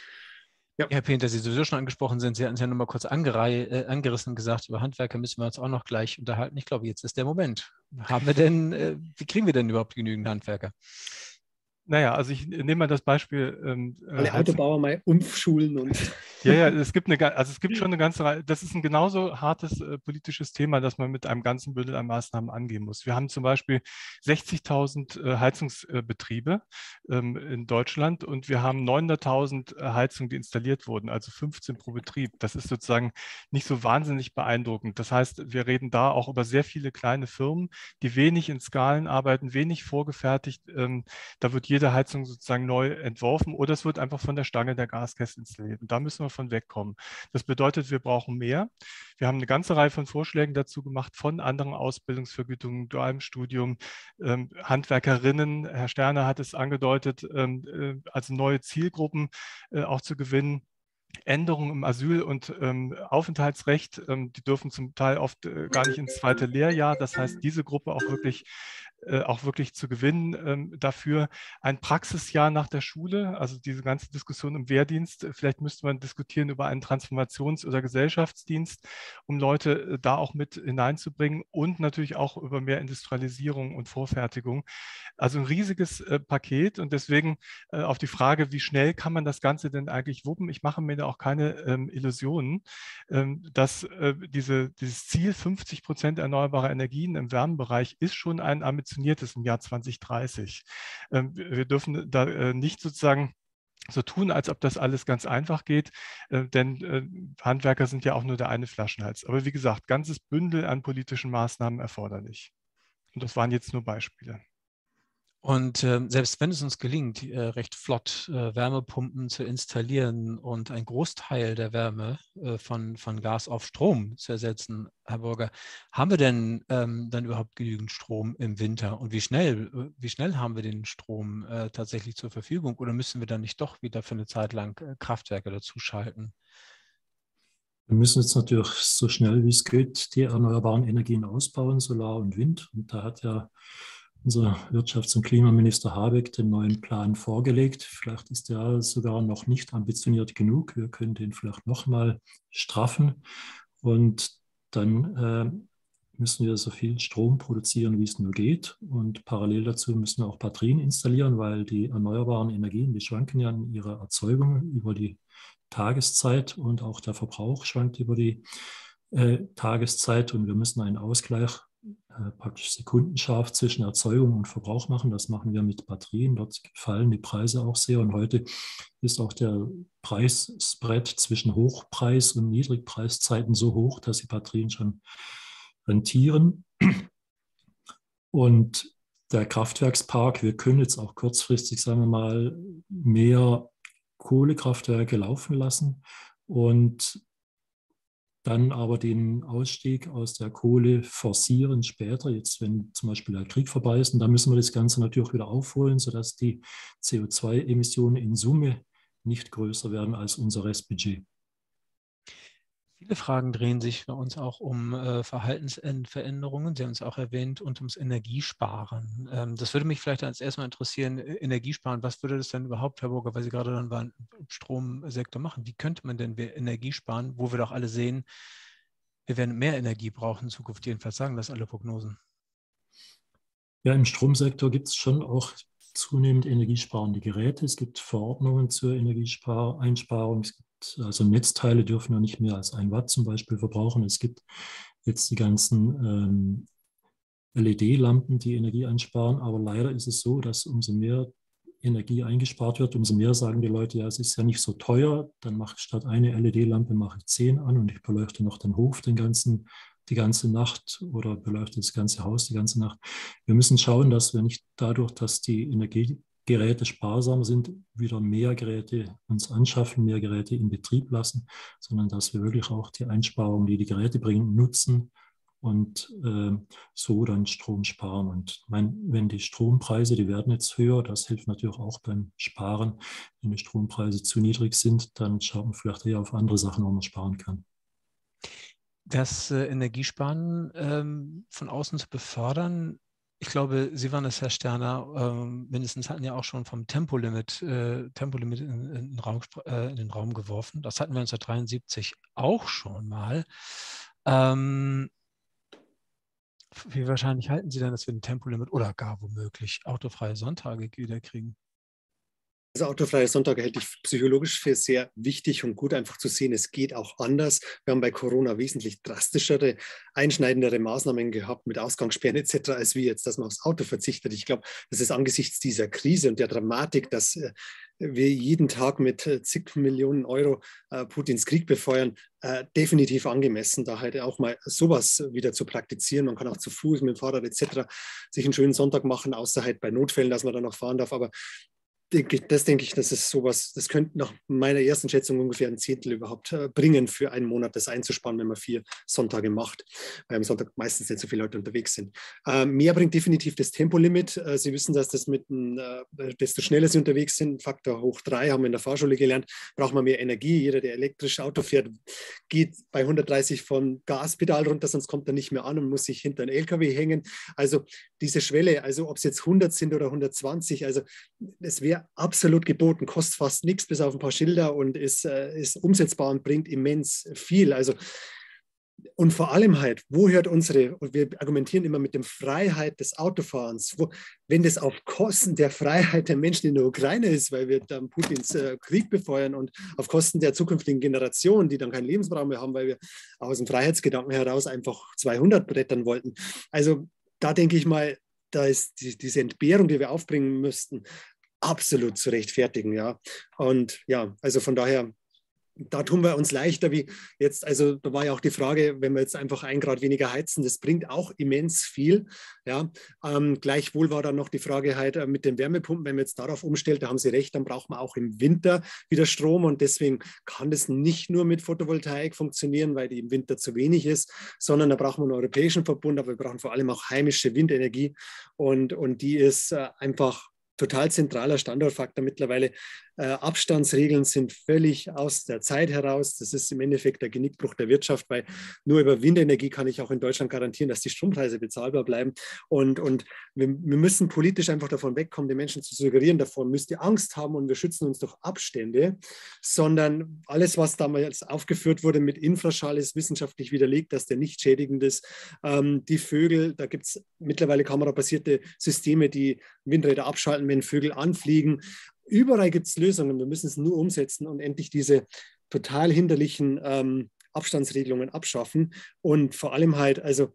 Ja. Herr Pient, dass Sie sowieso schon angesprochen sind, Sie hatten es ja noch mal kurz äh, angerissen und gesagt, über Handwerker müssen wir uns auch noch gleich unterhalten. Ich glaube, jetzt ist der Moment. Haben wir denn, äh, wie kriegen wir denn überhaupt genügend Handwerker? Naja, also ich nehme mal das Beispiel. Ähm, Alle Autobauer mal umschulen und. Ja, ja, es gibt eine, also es gibt schon eine ganze Reihe. Das ist ein genauso hartes äh, politisches Thema, das man mit einem ganzen Bündel an Maßnahmen angehen muss. Wir haben zum Beispiel sechzigtausend äh, Heizungsbetriebe ähm, in Deutschland und wir haben neunhunderttausend äh, Heizungen, die installiert wurden, also fünfzehn pro Betrieb. Das ist sozusagen nicht so wahnsinnig beeindruckend. Das heißt, wir reden da auch über sehr viele kleine Firmen, die wenig in Skalen arbeiten, wenig vorgefertigt. Ähm, da wird jede Heizung sozusagen neu entworfen oder es wird einfach von der Stange der Gaskäste installiert. Und da müssen wir von wegkommen. Das bedeutet, wir brauchen mehr. Wir haben eine ganze Reihe von Vorschlägen dazu gemacht, von anderen Ausbildungsvergütungen, dualem Studium, ähm, Handwerkerinnen. Herr Sterner hat es angedeutet, ähm, äh, also neue Zielgruppen äh, auch zu gewinnen. Änderungen im Asyl- und ähm, Aufenthaltsrecht, ähm, die dürfen zum Teil oft äh, gar nicht ins zweite Lehrjahr. Das heißt, diese Gruppe auch wirklich, äh, auch wirklich zu gewinnen. Ähm, dafür ein Praxisjahr nach der Schule, also diese ganze Diskussion im Wehrdienst. Vielleicht müsste man diskutieren über einen Transformations- oder Gesellschaftsdienst, um Leute äh, da auch mit hineinzubringen und natürlich auch über mehr Industrialisierung und Vorfertigung. Also ein riesiges äh, Paket und deswegen äh, auf die Frage, wie schnell kann man das Ganze denn eigentlich wuppen? Ich mache mir da auch keine ähm, Illusionen, ähm, dass äh, diese, dieses Ziel fünfzig Prozent erneuerbare Energien im Wärmebereich ist schon ein ambitioniertes im Jahr zwanzig dreißig. Ähm, wir dürfen da äh, nicht sozusagen so tun, als ob das alles ganz einfach geht, äh, denn äh, Handwerker sind ja auch nur der eine Flaschenhals. Aber wie gesagt, ganzes Bündel an politischen Maßnahmen erforderlich. Und das waren jetzt nur Beispiele. Und äh, selbst wenn es uns gelingt, äh, recht flott äh, Wärmepumpen zu installieren und einen Großteil der Wärme äh, von, von Gas auf Strom zu ersetzen, Herr Burger, haben wir denn ähm, dann überhaupt genügend Strom im Winter? Und wie schnell, äh, wie schnell haben wir den Strom äh, tatsächlich zur Verfügung? Oder müssen wir dann nicht doch wieder für eine Zeit lang äh, Kraftwerke dazuschalten? Wir müssen jetzt natürlich so schnell wie es geht die erneuerbaren Energien ausbauen, Solar und Wind. Und da hat ja unser Wirtschafts- und Klimaminister Habeck den neuen Plan vorgelegt. Vielleicht ist der sogar noch nicht ambitioniert genug. Wir können den vielleicht noch mal straffen. Und dann äh, müssen wir so viel Strom produzieren, wie es nur geht. Und parallel dazu müssen wir auch Batterien installieren, weil die erneuerbaren Energien, die schwanken ja in ihrer Erzeugung über die Tageszeit und auch der Verbrauch schwankt über die äh, Tageszeit. Und wir müssen einen Ausgleich äh, praktisch sekundenscharf zwischen Erzeugung und Verbrauch machen. Das machen wir mit Batterien. Dort fallen die Preise auch sehr. Und heute ist auch der Preisspread zwischen Hochpreis- und Niedrigpreiszeiten so hoch, dass die Batterien schon rentieren. Und der Kraftwerkspark, wir können jetzt auch kurzfristig, sagen wir mal, mehr Kohlekraftwerke laufen lassen und dann aber den Ausstieg aus der Kohle forcieren später, jetzt wenn zum Beispiel der Krieg vorbei ist. Und da müssen wir das Ganze natürlich wieder aufholen, sodass die C O zwei Emissionen in Summe nicht größer werden als unser Restbudget. Viele Fragen drehen sich bei uns auch um äh, Verhaltensveränderungen. Sie haben es auch erwähnt, und ums Energiesparen. Ähm, das würde mich vielleicht als erstmal interessieren, Energiesparen, was würde das denn überhaupt, Herr Burger, weil Sie gerade dann waren, im Stromsektor machen? Wie könnte man denn Energie sparen, wo wir doch alle sehen, wir werden mehr Energie brauchen in Zukunft, jedenfalls sagen das alle Prognosen. Ja, im Stromsektor gibt es schon auch zunehmend energiesparende Geräte. Es gibt Verordnungen zur Energieeinsparung. Es gibt, also Netzteile dürfen ja nicht mehr als ein Watt zum Beispiel verbrauchen. Es gibt jetzt die ganzen ähm, L E D-Lampen, die Energie einsparen. Aber leider ist es so, dass umso mehr Energie eingespart wird, umso mehr sagen die Leute, ja, es ist ja nicht so teuer. Dann mache ich statt eine L E D-Lampe mache ich zehn an und ich beleuchte noch den Hof den ganzen die ganze Nacht oder beleuchtet das ganze Haus die ganze Nacht. Wir müssen schauen, dass wir nicht dadurch, dass die Energiegeräte sparsamer sind, wieder mehr Geräte uns anschaffen, mehr Geräte in Betrieb lassen, sondern dass wir wirklich auch die Einsparungen, die die Geräte bringen, nutzen und äh, so dann Strom sparen. Und mein, wenn die Strompreise, die werden jetzt höher, das hilft natürlich auch beim Sparen. Wenn die Strompreise zu niedrig sind, dann schaut man vielleicht eher auf andere Sachen, wo man sparen kann. Das äh, Energiesparen ähm, von außen zu befördern, ich glaube, Sie waren es, Herr Sterner, ähm, mindestens hatten ja auch schon vom Tempolimit, äh, Tempolimit in, in, den Raum, äh, in den Raum geworfen. Das hatten wir neunzehnhundertdreiundsiebzig auch schon mal. Ähm, wie wahrscheinlich halten Sie denn, dass wir ein Tempolimit oder gar womöglich autofreie Sonntage wieder kriegen? Also autofreie Sonntage halte ich psychologisch für sehr wichtig und gut, einfach zu sehen, es geht auch anders. Wir haben bei Corona wesentlich drastischere, einschneidendere Maßnahmen gehabt mit Ausgangssperren et cetera, als wir jetzt, dass man aufs Auto verzichtet. Ich glaube, das ist angesichts dieser Krise und der Dramatik, dass äh, wir jeden Tag mit äh, zig Millionen Euro äh, Putins Krieg befeuern, äh, definitiv angemessen, da halt auch mal sowas wieder zu praktizieren. Man kann auch zu Fuß, mit dem Fahrrad et cetera sich einen schönen Sonntag machen, außer halt bei Notfällen, dass man dann noch fahren darf. Aber Denke, das denke ich, das ist sowas, das könnte nach meiner ersten Schätzung ungefähr ein Zehntel überhaupt äh, bringen, für einen Monat das einzusparen, wenn man vier Sonntage macht, weil am Sonntag meistens nicht so viele Leute unterwegs sind. Äh, mehr bringt definitiv das Tempolimit. Äh, Sie wissen, dass das mit ein, äh, desto schneller Sie unterwegs sind, Faktor hoch drei, haben wir in der Fahrschule gelernt, braucht man mehr Energie. Jeder, der elektrisch Auto fährt, geht bei hundertdreißig vom Gaspedal runter, sonst kommt er nicht mehr an und muss sich hinter einen L K W hängen. Also diese Schwelle, also ob es jetzt hundert sind oder hundertzwanzig, also es wäre absolut geboten, kostet fast nichts, bis auf ein paar Schilder und ist, äh, ist umsetzbar und bringt immens viel. Also, und vor allem halt, wo hört unsere, und wir argumentieren immer mit der Freiheit des Autofahrens, wo, wenn das auf Kosten der Freiheit der Menschen in der Ukraine ist, weil wir dann Putins äh, Krieg befeuern und auf Kosten der zukünftigen Generationen, die dann keinen Lebensraum mehr haben, weil wir aus dem Freiheitsgedanken heraus einfach zweihundert brettern wollten. Also da denke ich mal, da ist die, diese Entbehrung, die wir aufbringen müssten, absolut zu rechtfertigen, ja. Und ja, also von daher Da tun wir uns leichter wie jetzt, also da war ja auch die Frage, wenn wir jetzt einfach ein Grad weniger heizen, das bringt auch immens viel. Ja. Ähm, gleichwohl war dann noch die Frage halt äh, mit den Wärmepumpen, wenn man jetzt darauf umstellt, da haben Sie recht, dann braucht man auch im Winter wieder Strom und deswegen kann das nicht nur mit Photovoltaik funktionieren, weil die im Winter zu wenig ist, sondern da brauchen wir einen europäischen Verbund, aber wir brauchen vor allem auch heimische Windenergie und, und die ist äh, einfach total zentraler Standortfaktor mittlerweile. Äh, Abstandsregeln sind völlig aus der Zeit heraus. Das ist im Endeffekt der Genickbruch der Wirtschaft, weil nur über Windenergie kann ich auch in Deutschland garantieren, dass die Strompreise bezahlbar bleiben. Und, und wir, wir müssen politisch einfach davon wegkommen, den Menschen zu suggerieren, davon müsst ihr Angst haben und wir schützen uns durch Abstände, sondern alles, was damals aufgeführt wurde mit Infraschall, ist wissenschaftlich widerlegt, dass der nicht schädigend ist. Ähm, die Vögel, da gibt es mittlerweile kamerabasierte Systeme, die Windräder abschalten, wenn Vögel anfliegen. Überall gibt es Lösungen. Wir müssen es nur umsetzen und endlich diese total hinderlichen ähm, Abstandsregelungen abschaffen. Und vor allem halt, also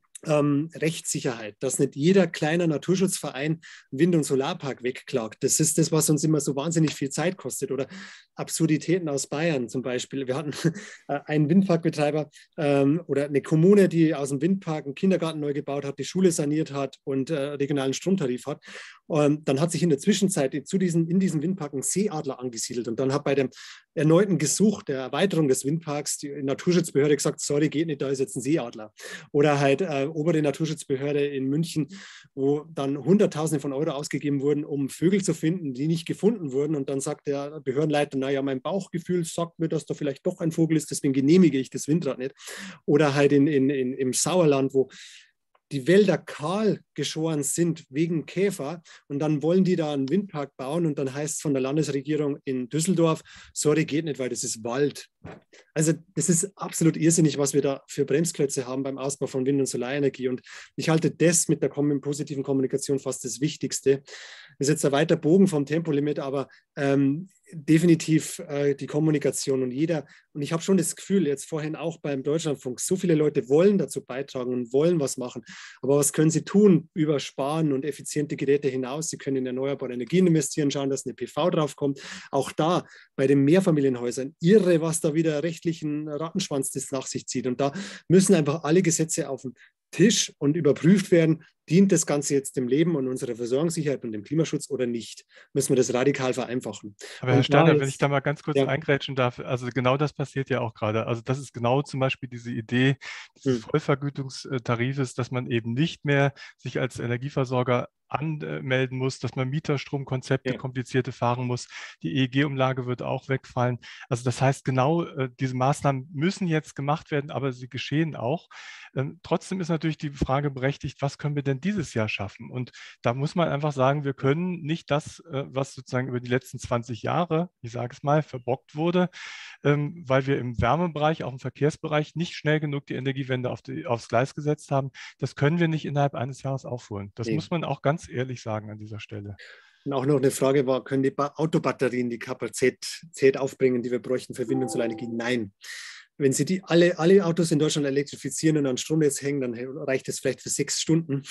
ähm, Rechtssicherheit, dass nicht jeder kleine Naturschutzverein Wind- und Solarpark wegklagt. Das ist das, was uns immer so wahnsinnig viel Zeit kostet. Oder Absurditäten aus Bayern zum Beispiel. Wir hatten einen Windparkbetreiber ähm, oder eine Kommune, die aus dem Windpark einen Kindergarten neu gebaut hat, die Schule saniert hat und äh, regionalen Stromtarif hat. Und dann hat sich in der Zwischenzeit zu diesen, in diesem Windpark ein Seeadler angesiedelt. Und dann hat bei dem erneuten Gesuch der Erweiterung des Windparks die Naturschutzbehörde gesagt, sorry, geht nicht, da ist jetzt ein Seeadler. Oder halt äh, obere Naturschutzbehörde in München, wo dann Hunderttausende von Euro ausgegeben wurden, um Vögel zu finden, die nicht gefunden wurden. Und dann sagt der Behördenleiter, naja, mein Bauchgefühl sagt mir, dass da vielleicht doch ein Vogel ist, deswegen genehmige ich das Windrad nicht. Oder halt in, in, in, im Sauerland, wo die Wälder kahl geschoren sind wegen Käfer und dann wollen die da einen Windpark bauen und dann heißt es von der Landesregierung in Düsseldorf, sorry, geht nicht, weil das ist Wald. Also das ist absolut irrsinnig, was wir da für Bremsklötze haben beim Ausbau von Wind- und Solarenergie und ich halte das mit der positiven Kommunikation fast das Wichtigste. Das ist jetzt ein weiter Bogen vom Tempolimit, aber ähm, definitiv äh, die Kommunikation und jeder, und ich habe schon das Gefühl, jetzt vorhin auch beim Deutschlandfunk, so viele Leute wollen dazu beitragen und wollen was machen, aber was können sie tun über Sparen und effiziente Geräte hinaus? Sie können in erneuerbare Energien investieren, schauen, dass eine P V draufkommt. Auch da bei den Mehrfamilienhäusern, irre, was da wieder rechtlichen Rattenschwanz das nach sich zieht. Und da müssen einfach alle Gesetze auf den Tisch und überprüft werden, dient das Ganze jetzt dem Leben und unserer Versorgungssicherheit und dem Klimaschutz oder nicht? Müssen wir das radikal vereinfachen. Aber Herr und Steiner, jetzt, wenn ich da mal ganz kurz ja. eingrätschen darf, also genau das passiert ja auch gerade. Also das ist genau zum Beispiel diese Idee dieses Hm. Vollvergütungstarifes, dass man eben nicht mehr sich als Energieversorger anmelden muss, dass man Mieterstromkonzepte, Ja. komplizierte fahren muss. Die E E G-Umlage wird auch wegfallen. Also das heißt, genau äh, diese Maßnahmen müssen jetzt gemacht werden, aber sie geschehen auch. Ähm, trotzdem ist natürlich die Frage berechtigt, was können wir denn dieses Jahr schaffen? Und da muss man einfach sagen, wir können nicht das, äh, was sozusagen über die letzten zwanzig Jahre, ich sage es mal, verbockt wurde, ähm, weil wir im Wärmebereich, auch im Verkehrsbereich nicht schnell genug die Energiewende auf die, aufs Gleis gesetzt haben. Das können wir nicht innerhalb eines Jahres aufholen. Das Nee. muss man auch ganz ehrlich sagen an dieser Stelle. Und auch noch eine Frage war, können die Autobatterien die Kapazität aufbringen, die wir bräuchten für Wind- und Solarenergie? Nein. Wenn Sie die alle, alle Autos in Deutschland elektrifizieren und an Stromnetz hängen, dann reicht das vielleicht für sechs Stunden.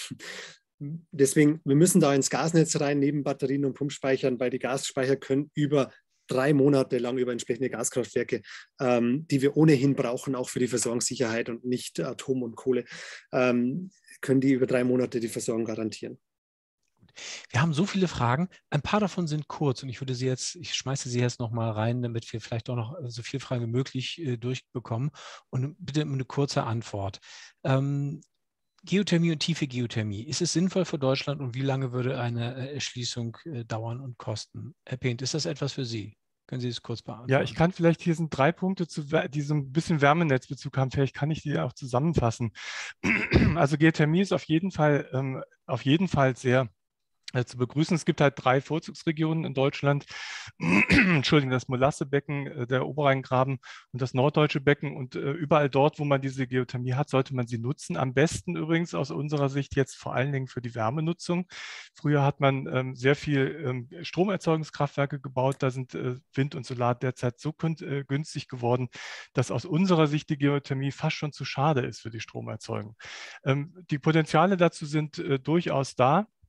Deswegen, wir müssen da ins Gasnetz rein, neben Batterien und Pumpspeichern, weil die Gasspeicher können über drei Monate lang über entsprechende Gaskraftwerke, ähm, die wir ohnehin brauchen, auch für die Versorgungssicherheit und nicht Atom und Kohle, ähm, können die über drei Monate die Versorgung garantieren. Wir haben so viele Fragen. Ein paar davon sind kurz und ich würde sie jetzt, ich schmeiße sie jetzt noch mal rein, damit wir vielleicht auch noch so viele Fragen wie möglich äh, durchbekommen. Und bitte eine kurze Antwort. Ähm, Geothermie und tiefe Geothermie. Ist es sinnvoll für Deutschland und wie lange würde eine Erschließung äh, dauern und kosten? Herr Pehnt, ist das etwas für Sie? Können Sie es kurz beantworten? Ja, ich kann vielleicht, hier sind drei Punkte, zu, die so ein bisschen Wärmenetzbezug haben. Vielleicht kann ich die auch zusammenfassen. Also Geothermie ist auf jeden Fall, ähm, auf jeden Fall sehr äh, zu begrüßen. Es gibt halt drei Vorzugsregionen in Deutschland. Entschuldigung, das Molassebecken, äh, der Oberrheingraben und das norddeutsche Becken. Und äh, überall dort, wo man diese Geothermie hat, sollte man sie nutzen. Am besten übrigens aus unserer Sicht jetzt vor allen Dingen für die Wärmenutzung. Früher hat man ähm, sehr viel ähm, Stromerzeugungskraftwerke gebaut. Da sind äh, Wind und Solar derzeit so äh, günstig geworden, dass aus unserer Sicht die Geothermie fast schon zu schade ist für die Stromerzeugung. Ähm, die Potenziale dazu sind äh, durchaus da.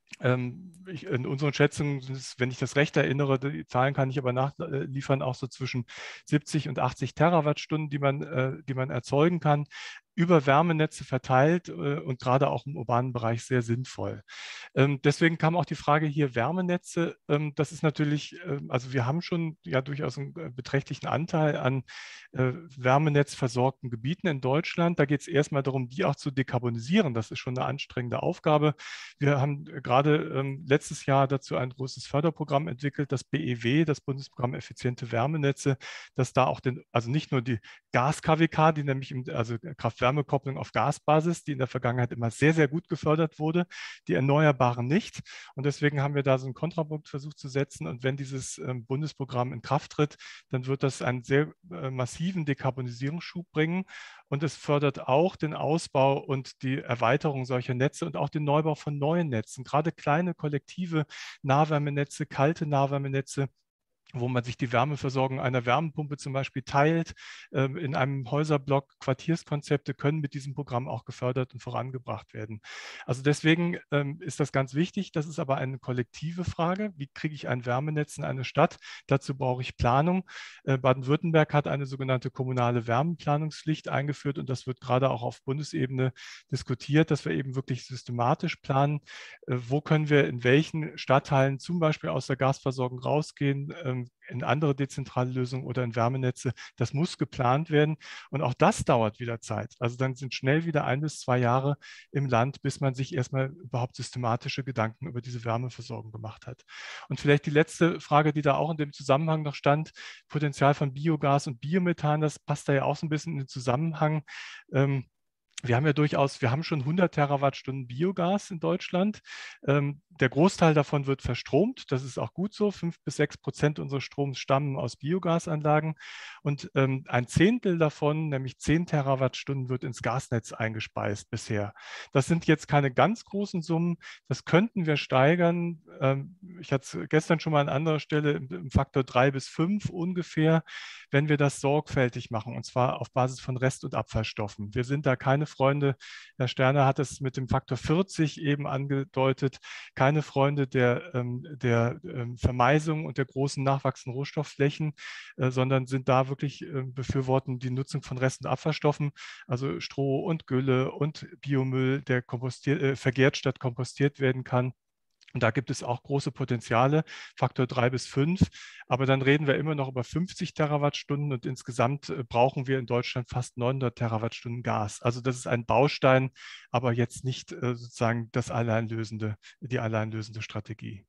Ähm, ich, in unseren Schätzungen, wenn ich das recht erinnere, die Zahlen kann ich aber nachliefern, auch so zwischen siebzig und achtzig Terawattstunden, die man, äh, die man erzeugen kann, über Wärmenetze verteilt äh, und gerade auch im urbanen Bereich sehr sinnvoll. Ähm, deswegen kam auch die Frage hier Wärmenetze. Ähm, das ist natürlich, äh, also wir haben schon ja durchaus einen äh, beträchtlichen Anteil an äh, wärmenetzversorgten Gebieten in Deutschland. Da geht es erstmal darum, die auch zu dekarbonisieren. Das ist schon eine anstrengende Aufgabe. Wir haben gerade ähm, letztes Jahr dazu ein großes Förderprogramm entwickelt, das B E W, das Bundesprogramm Effiziente Wärmenetze, das da auch den, also nicht nur die Gas-K W K, die nämlich, im, also Kraft-Wärme-Kopplung auf Gasbasis, die in der Vergangenheit immer sehr, sehr gut gefördert wurde, die Erneuerbaren nicht. Und deswegen haben wir da so einen Kontrapunkt versucht zu setzen. Und wenn dieses ähm, Bundesprogramm in Kraft tritt, dann wird das einen sehr äh, massiven Dekarbonisierungsschub bringen. Und es fördert auch den Ausbau und die Erweiterung solcher Netze und auch den Neubau von neuen Netzen, gerade kleine kollektive Nahwärmenetze, kalte Nahwärmenetze, wo man sich die Wärmeversorgung einer Wärmepumpe zum Beispiel teilt. Ähm, in einem Häuserblock Quartierskonzepte können mit diesem Programm auch gefördert und vorangebracht werden. Also deswegen ähm, ist das ganz wichtig. Das ist aber eine kollektive Frage. Wie kriege ich ein Wärmenetz in eine Stadt? Dazu brauche ich Planung. Äh, Baden-Württemberg hat eine sogenannte kommunale Wärmeplanungspflicht eingeführt und das wird gerade auch auf Bundesebene diskutiert, dass wir eben wirklich systematisch planen, äh, wo können wir in welchen Stadtteilen zum Beispiel aus der Gasversorgung rausgehen, ähm, in andere dezentrale Lösungen oder in Wärmenetze. Das muss geplant werden. Und auch das dauert wieder Zeit. Also dann sind schnell wieder ein bis zwei Jahre im Land, bis man sich erstmal überhaupt systematische Gedanken über diese Wärmeversorgung gemacht hat. Und vielleicht die letzte Frage, die da auch in dem Zusammenhang noch stand, Potenzial von Biogas und Biomethan, das passt da ja auch so ein bisschen in den Zusammenhang. Ähm, Wir haben ja durchaus, wir haben schon hundert Terawattstunden Biogas in Deutschland. Ähm, der Großteil davon wird verstromt. Das ist auch gut so. Fünf bis sechs Prozent unseres Stroms stammen aus Biogasanlagen. Und ähm, ein Zehntel davon, nämlich zehn Terawattstunden, wird ins Gasnetz eingespeist bisher. Das sind jetzt keine ganz großen Summen. Das könnten wir steigern. Ähm, ich hatte es gestern schon mal an anderer Stelle im, im Faktor drei bis fünf ungefähr, wenn wir das sorgfältig machen, und zwar auf Basis von Rest- und Abfallstoffen. Wir sind da keine Freunde, Herr Sterner hat es mit dem Faktor vierzig eben angedeutet, keine Freunde der, ähm, der ähm, Vermeisung und der großen nachwachsenden Rohstoffflächen, äh, sondern sind da wirklich äh, befürworten die Nutzung von Rest- und Abfallstoffen, also Stroh und Gülle und Biomüll, der kompostiert, äh, vergärt statt kompostiert werden kann. Und da gibt es auch große Potenziale, Faktor drei bis fünf. Aber dann reden wir immer noch über fünfzig Terawattstunden und insgesamt brauchen wir in Deutschland fast neunhundert Terawattstunden Gas. Also das ist ein Baustein, aber jetzt nicht sozusagen das alleinlösende, die alleinlösende Strategie.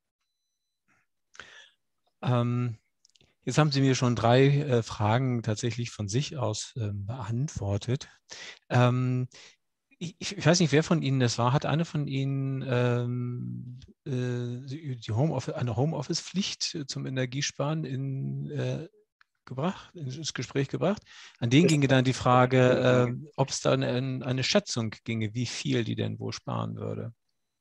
Ähm, jetzt haben Sie mir schon drei äh, Fragen tatsächlich von sich aus ähm, beantwortet. Ähm, Ich, ich weiß nicht, wer von Ihnen das war. Hat eine von Ihnen ähm, äh, die Homeoffice, eine Homeoffice-Pflicht zum Energiesparen in, äh, gebracht, ins Gespräch gebracht? An den ginge dann die Frage, äh, ob es da eine, eine Schätzung ginge, wie viel die denn wohl sparen würde.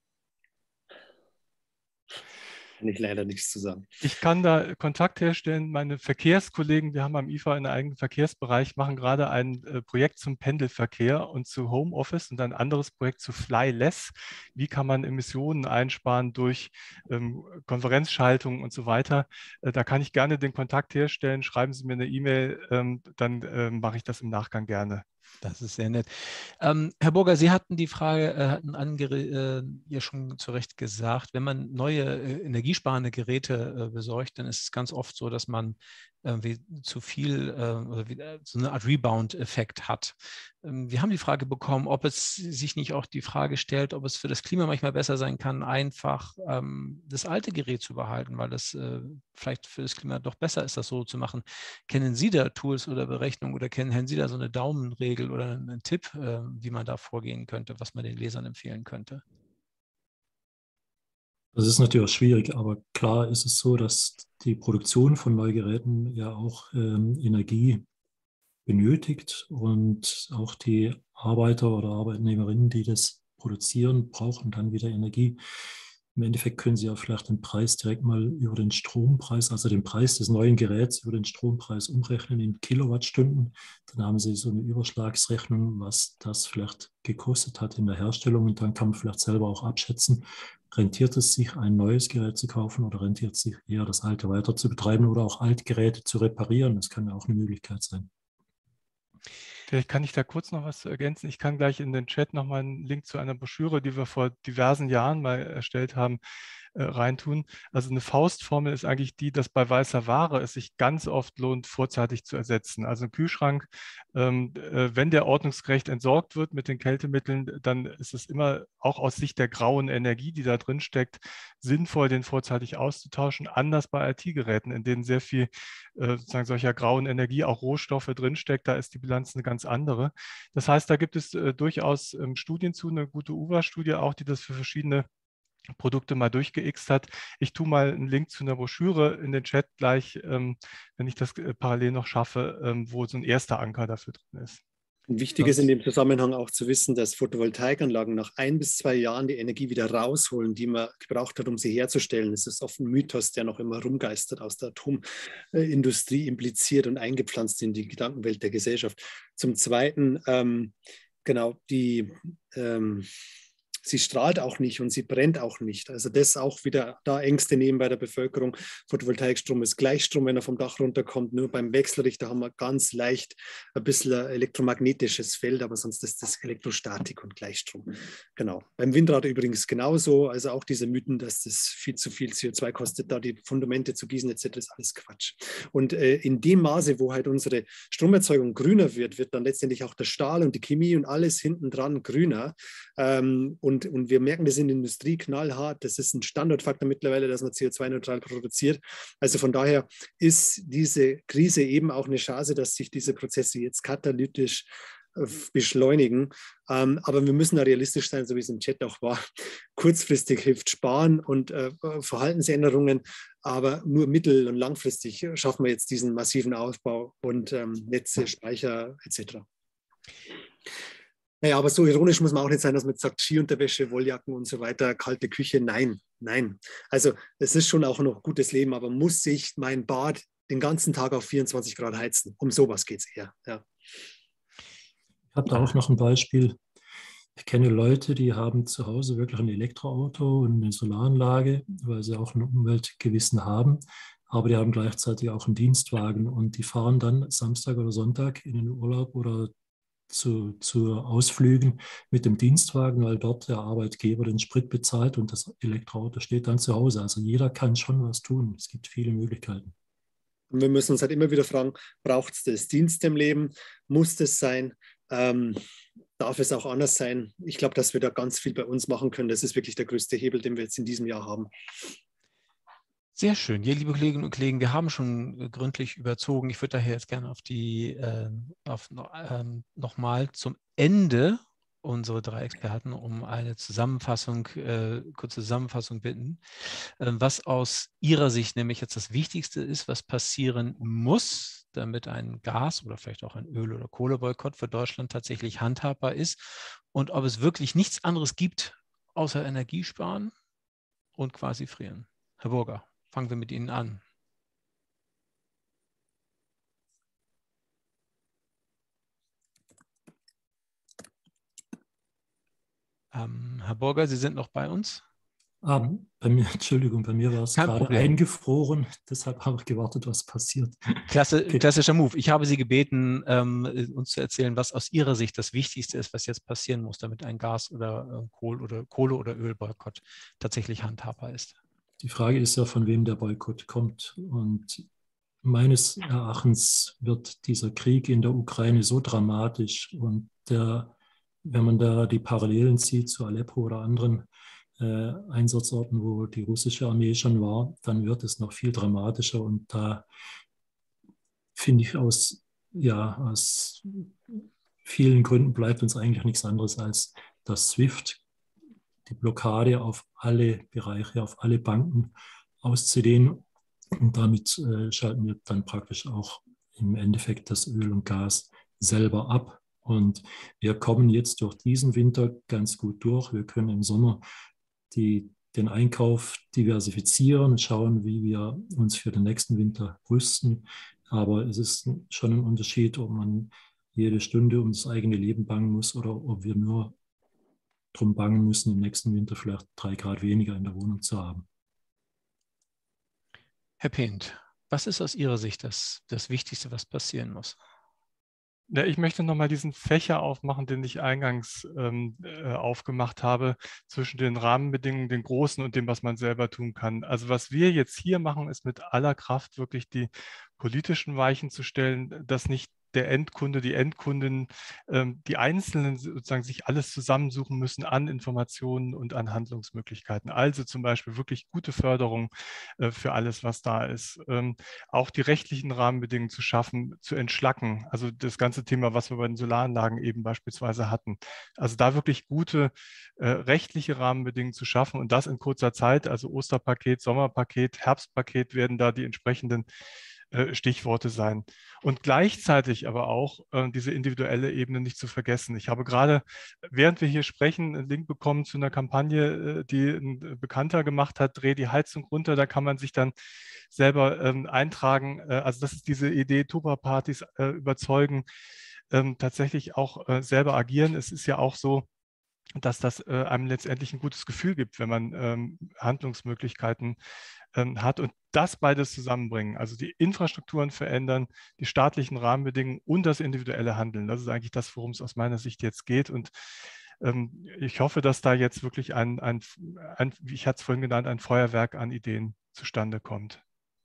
Kann ich leider nichts zu sagen. Ich kann da Kontakt herstellen. Meine Verkehrskollegen, wir haben am I F A einen eigenen Verkehrsbereich, machen gerade ein äh, Projekt zum Pendelverkehr und zu Homeoffice und ein anderes Projekt zu Fly Less. Wie kann man Emissionen einsparen durch ähm, Konferenzschaltung und so weiter? Äh, da kann ich gerne den Kontakt herstellen. Schreiben Sie mir eine E-Mail, ähm, dann äh, mache ich das im Nachgang gerne. Das ist sehr nett. Ähm, Herr Burger, Sie hatten die Frage, äh, hatten äh, ja schon zu Recht gesagt, wenn man neue äh, energiesparende Geräte äh, besorgt, dann ist es ganz oft so, dass man irgendwie zu viel äh, oder wieder so eine Art Rebound-Effekt hat. Ähm, wir haben die Frage bekommen, ob es sich nicht auch die Frage stellt, ob es für das Klima manchmal besser sein kann, einfach ähm, das alte Gerät zu behalten, weil das äh, vielleicht für das Klima doch besser ist, das so zu machen. Kennen Sie da Tools oder Berechnungen oder kennen Sie da so eine Daumenregel oder einen Tipp, äh, wie man da vorgehen könnte, was man den Lesern empfehlen könnte? Das ist natürlich auch schwierig, aber klar ist es so, dass die Produktion von Neugeräten ja auch ähm, Energie benötigt und auch die Arbeiter oder Arbeitnehmerinnen, die das produzieren, brauchen dann wieder Energie. Im Endeffekt können Sie ja vielleicht den Preis direkt mal über den Strompreis, also den Preis des neuen Geräts über den Strompreis umrechnen in Kilowattstunden. Dann haben Sie so eine Überschlagsrechnung, was das vielleicht gekostet hat in der Herstellung und dann kann man vielleicht selber auch abschätzen, rentiert es sich, ein neues Gerät zu kaufen oder rentiert es sich eher, das alte weiter zu betreiben oder auch Altgeräte zu reparieren? Das kann ja auch eine Möglichkeit sein. Vielleicht kann ich da kurz noch was ergänzen. Ich kann gleich in den Chat nochmal einen Link zu einer Broschüre, die wir vor diversen Jahren mal erstellt haben, äh, reintun. Also eine Faustformel ist eigentlich die, dass bei weißer Ware es sich ganz oft lohnt, vorzeitig zu ersetzen. Also ein Kühlschrank, ähm, äh, wenn der ordnungsgerecht entsorgt wird mit den Kältemitteln, dann ist es immer auch aus Sicht der grauen Energie, die da drin steckt, sinnvoll, den vorzeitig auszutauschen. Anders bei I T-Geräten, in denen sehr viel äh, sozusagen solcher grauen Energie, auch Rohstoffe drinsteckt, da ist die Bilanz eine ganz andere. Das heißt, da gibt es äh, durchaus ähm, Studien zu, eine gute U W A-Studie auch, die das für verschiedene Produkte mal durchgeixt hat. Ich tue mal einen Link zu einer Broschüre in den Chat gleich, ähm, wenn ich das äh, parallel noch schaffe, ähm, wo so ein erster Anker dafür drin ist. Und wichtig ist in dem Zusammenhang auch zu wissen, dass Photovoltaikanlagen nach ein bis zwei Jahren die Energie wieder rausholen, die man gebraucht hat, um sie herzustellen. Das ist oft ein Mythos, der noch immer rumgeistert, aus der Atomindustrie impliziert und eingepflanzt in die Gedankenwelt der Gesellschaft. Zum Zweiten, ähm, genau, die ähm, sie strahlt auch nicht und sie brennt auch nicht. Also das auch wieder da Ängste nehmen bei der Bevölkerung. Photovoltaikstrom ist Gleichstrom, wenn er vom Dach runterkommt. Nur beim Wechselrichter haben wir ganz leicht ein bisschen ein elektromagnetisches Feld, aber sonst ist das Elektrostatik und Gleichstrom. Genau. Beim Windrad übrigens genauso. Also auch diese Mythen, dass das viel zu viel C O zwei kostet, da die Fundamente zu gießen et cetera, ist alles Quatsch. Und äh, in dem Maße, wo halt unsere Stromerzeugung grüner wird, wird dann letztendlich auch der Stahl und die Chemie und alles hinten dran grüner. Ähm, und Und, und wir merken das in der Industrie knallhart. Das ist ein Standardfaktor mittlerweile, dass man C O zwei neutral produziert. Also von daher ist diese Krise eben auch eine Chance, dass sich diese Prozesse jetzt katalytisch äh, beschleunigen. Ähm, aber wir müssen da realistisch sein, so wie es im Chat auch war. Kurzfristig hilft Sparen und äh, Verhaltensänderungen, aber nur mittel- und langfristig schaffen wir jetzt diesen massiven Ausbau und ähm, Netze, Speicher et cetera. Naja, aber so ironisch muss man auch nicht sein, dass man jetzt sagt, Skiunterwäsche, Wolljacken und so weiter, kalte Küche. Nein, nein. Also es ist schon auch noch gutes Leben, aber muss ich mein Bad den ganzen Tag auf vierundzwanzig Grad heizen? Um sowas geht es eher. Ja. Ich habe da auch noch ein Beispiel. Ich kenne Leute, die haben zu Hause wirklich ein Elektroauto und eine Solaranlage, weil sie auch ein Umweltgewissen haben. Aber die haben gleichzeitig auch einen Dienstwagen und die fahren dann Samstag oder Sonntag in den Urlaub oder Zu, zu Ausflügen mit dem Dienstwagen, weil dort der Arbeitgeber den Sprit bezahlt und das Elektroauto steht dann zu Hause. Also jeder kann schon was tun. Es gibt viele Möglichkeiten. Und wir müssen uns halt immer wieder fragen, braucht es das Dienst im Leben? Muss das sein? Ähm, darf es auch anders sein? Ich glaube, dass wir da ganz viel bei uns machen können. Das ist wirklich der größte Hebel, den wir jetzt in diesem Jahr haben. Sehr schön. Ja, liebe Kolleginnen und Kollegen, wir haben schon gründlich überzogen. Ich würde daher jetzt gerne auf die äh, auf, ähm, nochmal zum Ende unsere drei Experten um eine Zusammenfassung, äh, kurze Zusammenfassung bitten, äh, was aus Ihrer Sicht nämlich jetzt das Wichtigste ist, was passieren muss, damit ein Gas- oder vielleicht auch ein Öl- oder Kohleboykott für Deutschland tatsächlich handhabbar ist und ob es wirklich nichts anderes gibt, außer Energiesparen und quasi frieren. Herr Burger. Fangen wir mit Ihnen an. Ähm, Herr Burger, Sie sind noch bei uns? Ah, bei mir, Entschuldigung, bei mir war es Kein gerade Problem. Eingefroren, deshalb habe ich gewartet, was passiert. Klasse, Okay. Klassischer Move. Ich habe Sie gebeten, ähm, uns zu erzählen, was aus Ihrer Sicht das Wichtigste ist, was jetzt passieren muss, damit ein Gas- oder, äh, Kohl- oder Kohle- oder Ölboykott tatsächlich handhabbar ist. Die Frage ist ja, von wem der Boykott kommt. Und meines Erachtens wird dieser Krieg in der Ukraine so dramatisch und der, wenn man da die Parallelen sieht zu Aleppo oder anderen äh, Einsatzorten, wo die russische Armee schon war, dann wird es noch viel dramatischer und da finde ich aus, ja, aus vielen Gründen bleibt uns eigentlich nichts anderes als das SWIFT, die Blockade auf alle Bereiche, auf alle Banken auszudehnen. Und damit äh, schalten wir dann praktisch auch im Endeffekt das Öl und Gas selber ab. Und wir kommen jetzt durch diesen Winter ganz gut durch. Wir können im Sommer die, den Einkauf diversifizieren, schauen, wie wir uns für den nächsten Winter rüsten. Aber es ist schon ein Unterschied, ob man jede Stunde ums eigene Leben bangen muss oder ob wir nur drum bangen müssen, im nächsten Winter vielleicht drei Grad weniger in der Wohnung zu haben. Herr Pehnt, was ist aus Ihrer Sicht das, das Wichtigste, was passieren muss? Ja, ich möchte nochmal diesen Fächer aufmachen, den ich eingangs ähm, äh, aufgemacht habe, zwischen den Rahmenbedingungen, den großen und dem, was man selber tun kann. Also was wir jetzt hier machen, ist mit aller Kraft wirklich die politischen Weichen zu stellen, dass nicht der Endkunde, die Endkundin, ähm, die Einzelnen sozusagen sich alles zusammensuchen müssen an Informationen und an Handlungsmöglichkeiten. Also zum Beispiel wirklich gute Förderung äh, für alles, was da ist. Ähm, auch die rechtlichen Rahmenbedingungen zu schaffen, zu entschlacken. Also das ganze Thema, was wir bei den Solaranlagen eben beispielsweise hatten. Also da wirklich gute äh, rechtliche Rahmenbedingungen zu schaffen und das in kurzer Zeit. Also Osterpaket, Sommerpaket, Herbstpaket werden da die entsprechenden Stichworte sein. Und gleichzeitig aber auch äh, diese individuelle Ebene nicht zu vergessen. Ich habe gerade, während wir hier sprechen, einen Link bekommen zu einer Kampagne, äh, die ein Bekannter gemacht hat, Dreh die Heizung runter. Da kann man sich dann selber ähm, eintragen. Äh, also das ist diese Idee, Tupperpartys äh, überzeugen, ähm, tatsächlich auch äh, selber agieren. Es ist ja auch so, dass das äh, einem letztendlich ein gutes Gefühl gibt, wenn man ähm, Handlungsmöglichkeiten ähm, hat und das beides zusammenbringen, also die Infrastrukturen verändern, die staatlichen Rahmenbedingungen und das individuelle Handeln. Das ist eigentlich das, worum es aus meiner Sicht jetzt geht und ähm, ich hoffe, dass da jetzt wirklich ein, ein, ein wie ich hatte es vorhin genannt, ein Feuerwerk an Ideen zustande kommt.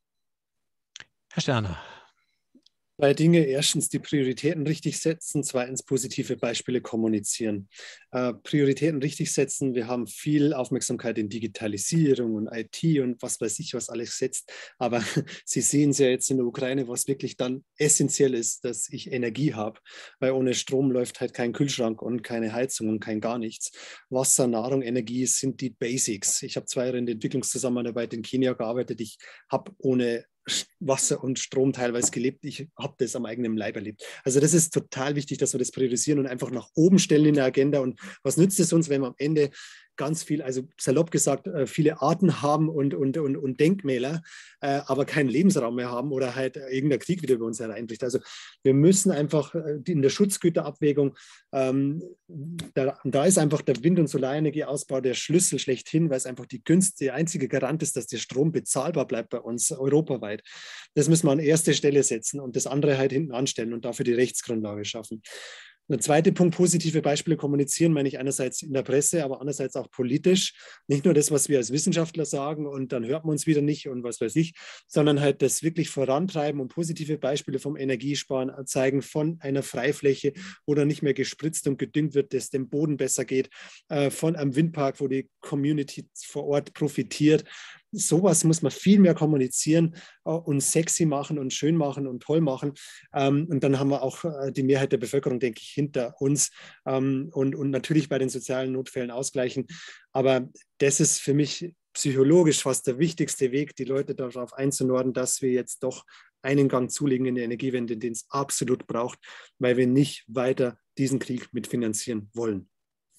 Herr Sterner. Zwei Dinge. Erstens die Prioritäten richtig setzen, zweitens positive Beispiele kommunizieren. Äh, Prioritäten richtig setzen. Wir haben viel Aufmerksamkeit in Digitalisierung und I T und was weiß ich, was alles setzt. Aber Sie sehen es ja jetzt in der Ukraine, was wirklich dann essentiell ist, dass ich Energie habe. Weil ohne Strom läuft halt kein Kühlschrank und keine Heizung und kein gar nichts. Wasser, Nahrung, Energie sind die Basics. Ich habe zwei Jahre in der Entwicklungszusammenarbeit in Kenia gearbeitet. Ich habe ohne Wasser und Strom teilweise gelebt. Ich habe das am eigenen Leib erlebt. Also das ist total wichtig, dass wir das priorisieren und einfach nach oben stellen in der Agenda. Und was nützt es uns, wenn wir am Ende ganz viel, also salopp gesagt, viele Arten haben und, und, und, und Denkmäler, aber keinen Lebensraum mehr haben oder halt irgendein Krieg wieder über uns hereinbricht. Also wir müssen einfach in der Schutzgüterabwägung, ähm, da, da ist einfach der Wind- und Solarenergieausbau der Schlüssel schlechthin, weil es einfach die günstige, einzige Garant ist, dass der Strom bezahlbar bleibt bei uns europaweit. Das müssen wir an erste Stelle setzen und das andere halt hinten anstellen und dafür die Rechtsgrundlage schaffen. Der zweite Punkt, positive Beispiele kommunizieren, meine ich einerseits in der Presse, aber andererseits auch politisch. Nicht nur das, was wir als Wissenschaftler sagen und dann hört man uns wieder nicht und was weiß ich, sondern halt das wirklich vorantreiben und positive Beispiele vom Energiesparen zeigen, von einer Freifläche, wo dann nicht mehr gespritzt und gedüngt wird, dass dem Boden besser geht, von einem Windpark, wo die Community vor Ort profitiert. Sowas muss man viel mehr kommunizieren und sexy machen und schön machen und toll machen. Und dann haben wir auch die Mehrheit der Bevölkerung, denke ich, hinter uns und, und natürlich bei den sozialen Notfällen ausgleichen. Aber das ist für mich psychologisch fast der wichtigste Weg, die Leute darauf einzunorden, dass wir jetzt doch einen Gang zulegen in der Energiewende, den es absolut braucht, weil wir nicht weiter diesen Krieg mitfinanzieren wollen.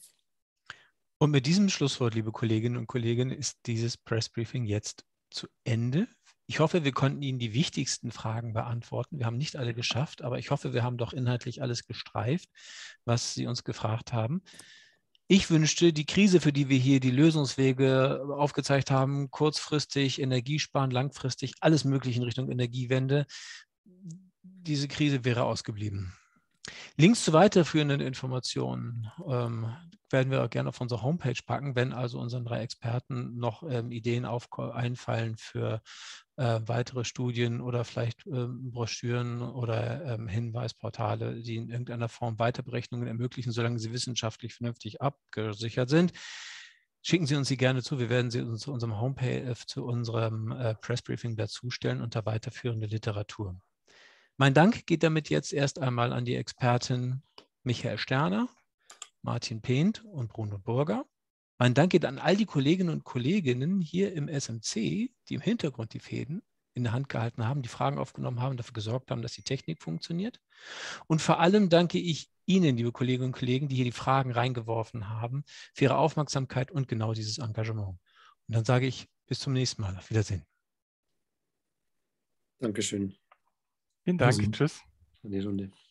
Und mit diesem Schlusswort, liebe Kolleginnen und Kollegen, ist dieses Pressbriefing jetzt zu Ende. Ich hoffe, wir konnten Ihnen die wichtigsten Fragen beantworten. Wir haben nicht alle geschafft, aber ich hoffe, wir haben doch inhaltlich alles gestreift, was Sie uns gefragt haben. Ich wünschte, die Krise, für die wir hier die Lösungswege aufgezeigt haben, kurzfristig, Energiesparen, langfristig, alles Mögliche in Richtung Energiewende, diese Krise wäre ausgeblieben. Links zu weiterführenden Informationen ähm, werden wir auch gerne auf unsere Homepage packen, wenn also unseren drei Experten noch ähm, Ideen auf, einfallen für äh, weitere Studien oder vielleicht ähm, Broschüren oder ähm, Hinweisportale, die in irgendeiner Form Weiterberechnungen ermöglichen, solange sie wissenschaftlich vernünftig abgesichert sind. Schicken Sie uns sie gerne zu. Wir werden sie uns zu unserem Homepage, zu unserem äh, Pressbriefing dazustellen unter weiterführende Literatur. Mein Dank geht damit jetzt erst einmal an die Experten Michael Sterner, Martin Pehnt und Bruno Burger. Mein Dank geht an all die Kolleginnen und Kollegen hier im S M C, die im Hintergrund die Fäden in der Hand gehalten haben, die Fragen aufgenommen haben, dafür gesorgt haben, dass die Technik funktioniert. Und vor allem danke ich Ihnen, liebe Kolleginnen und Kollegen, die hier die Fragen reingeworfen haben, für Ihre Aufmerksamkeit und genau dieses Engagement. Und dann sage ich bis zum nächsten Mal. Auf Wiedersehen. Dankeschön. Vielen Dank. Also, Tschüss. An die Runde.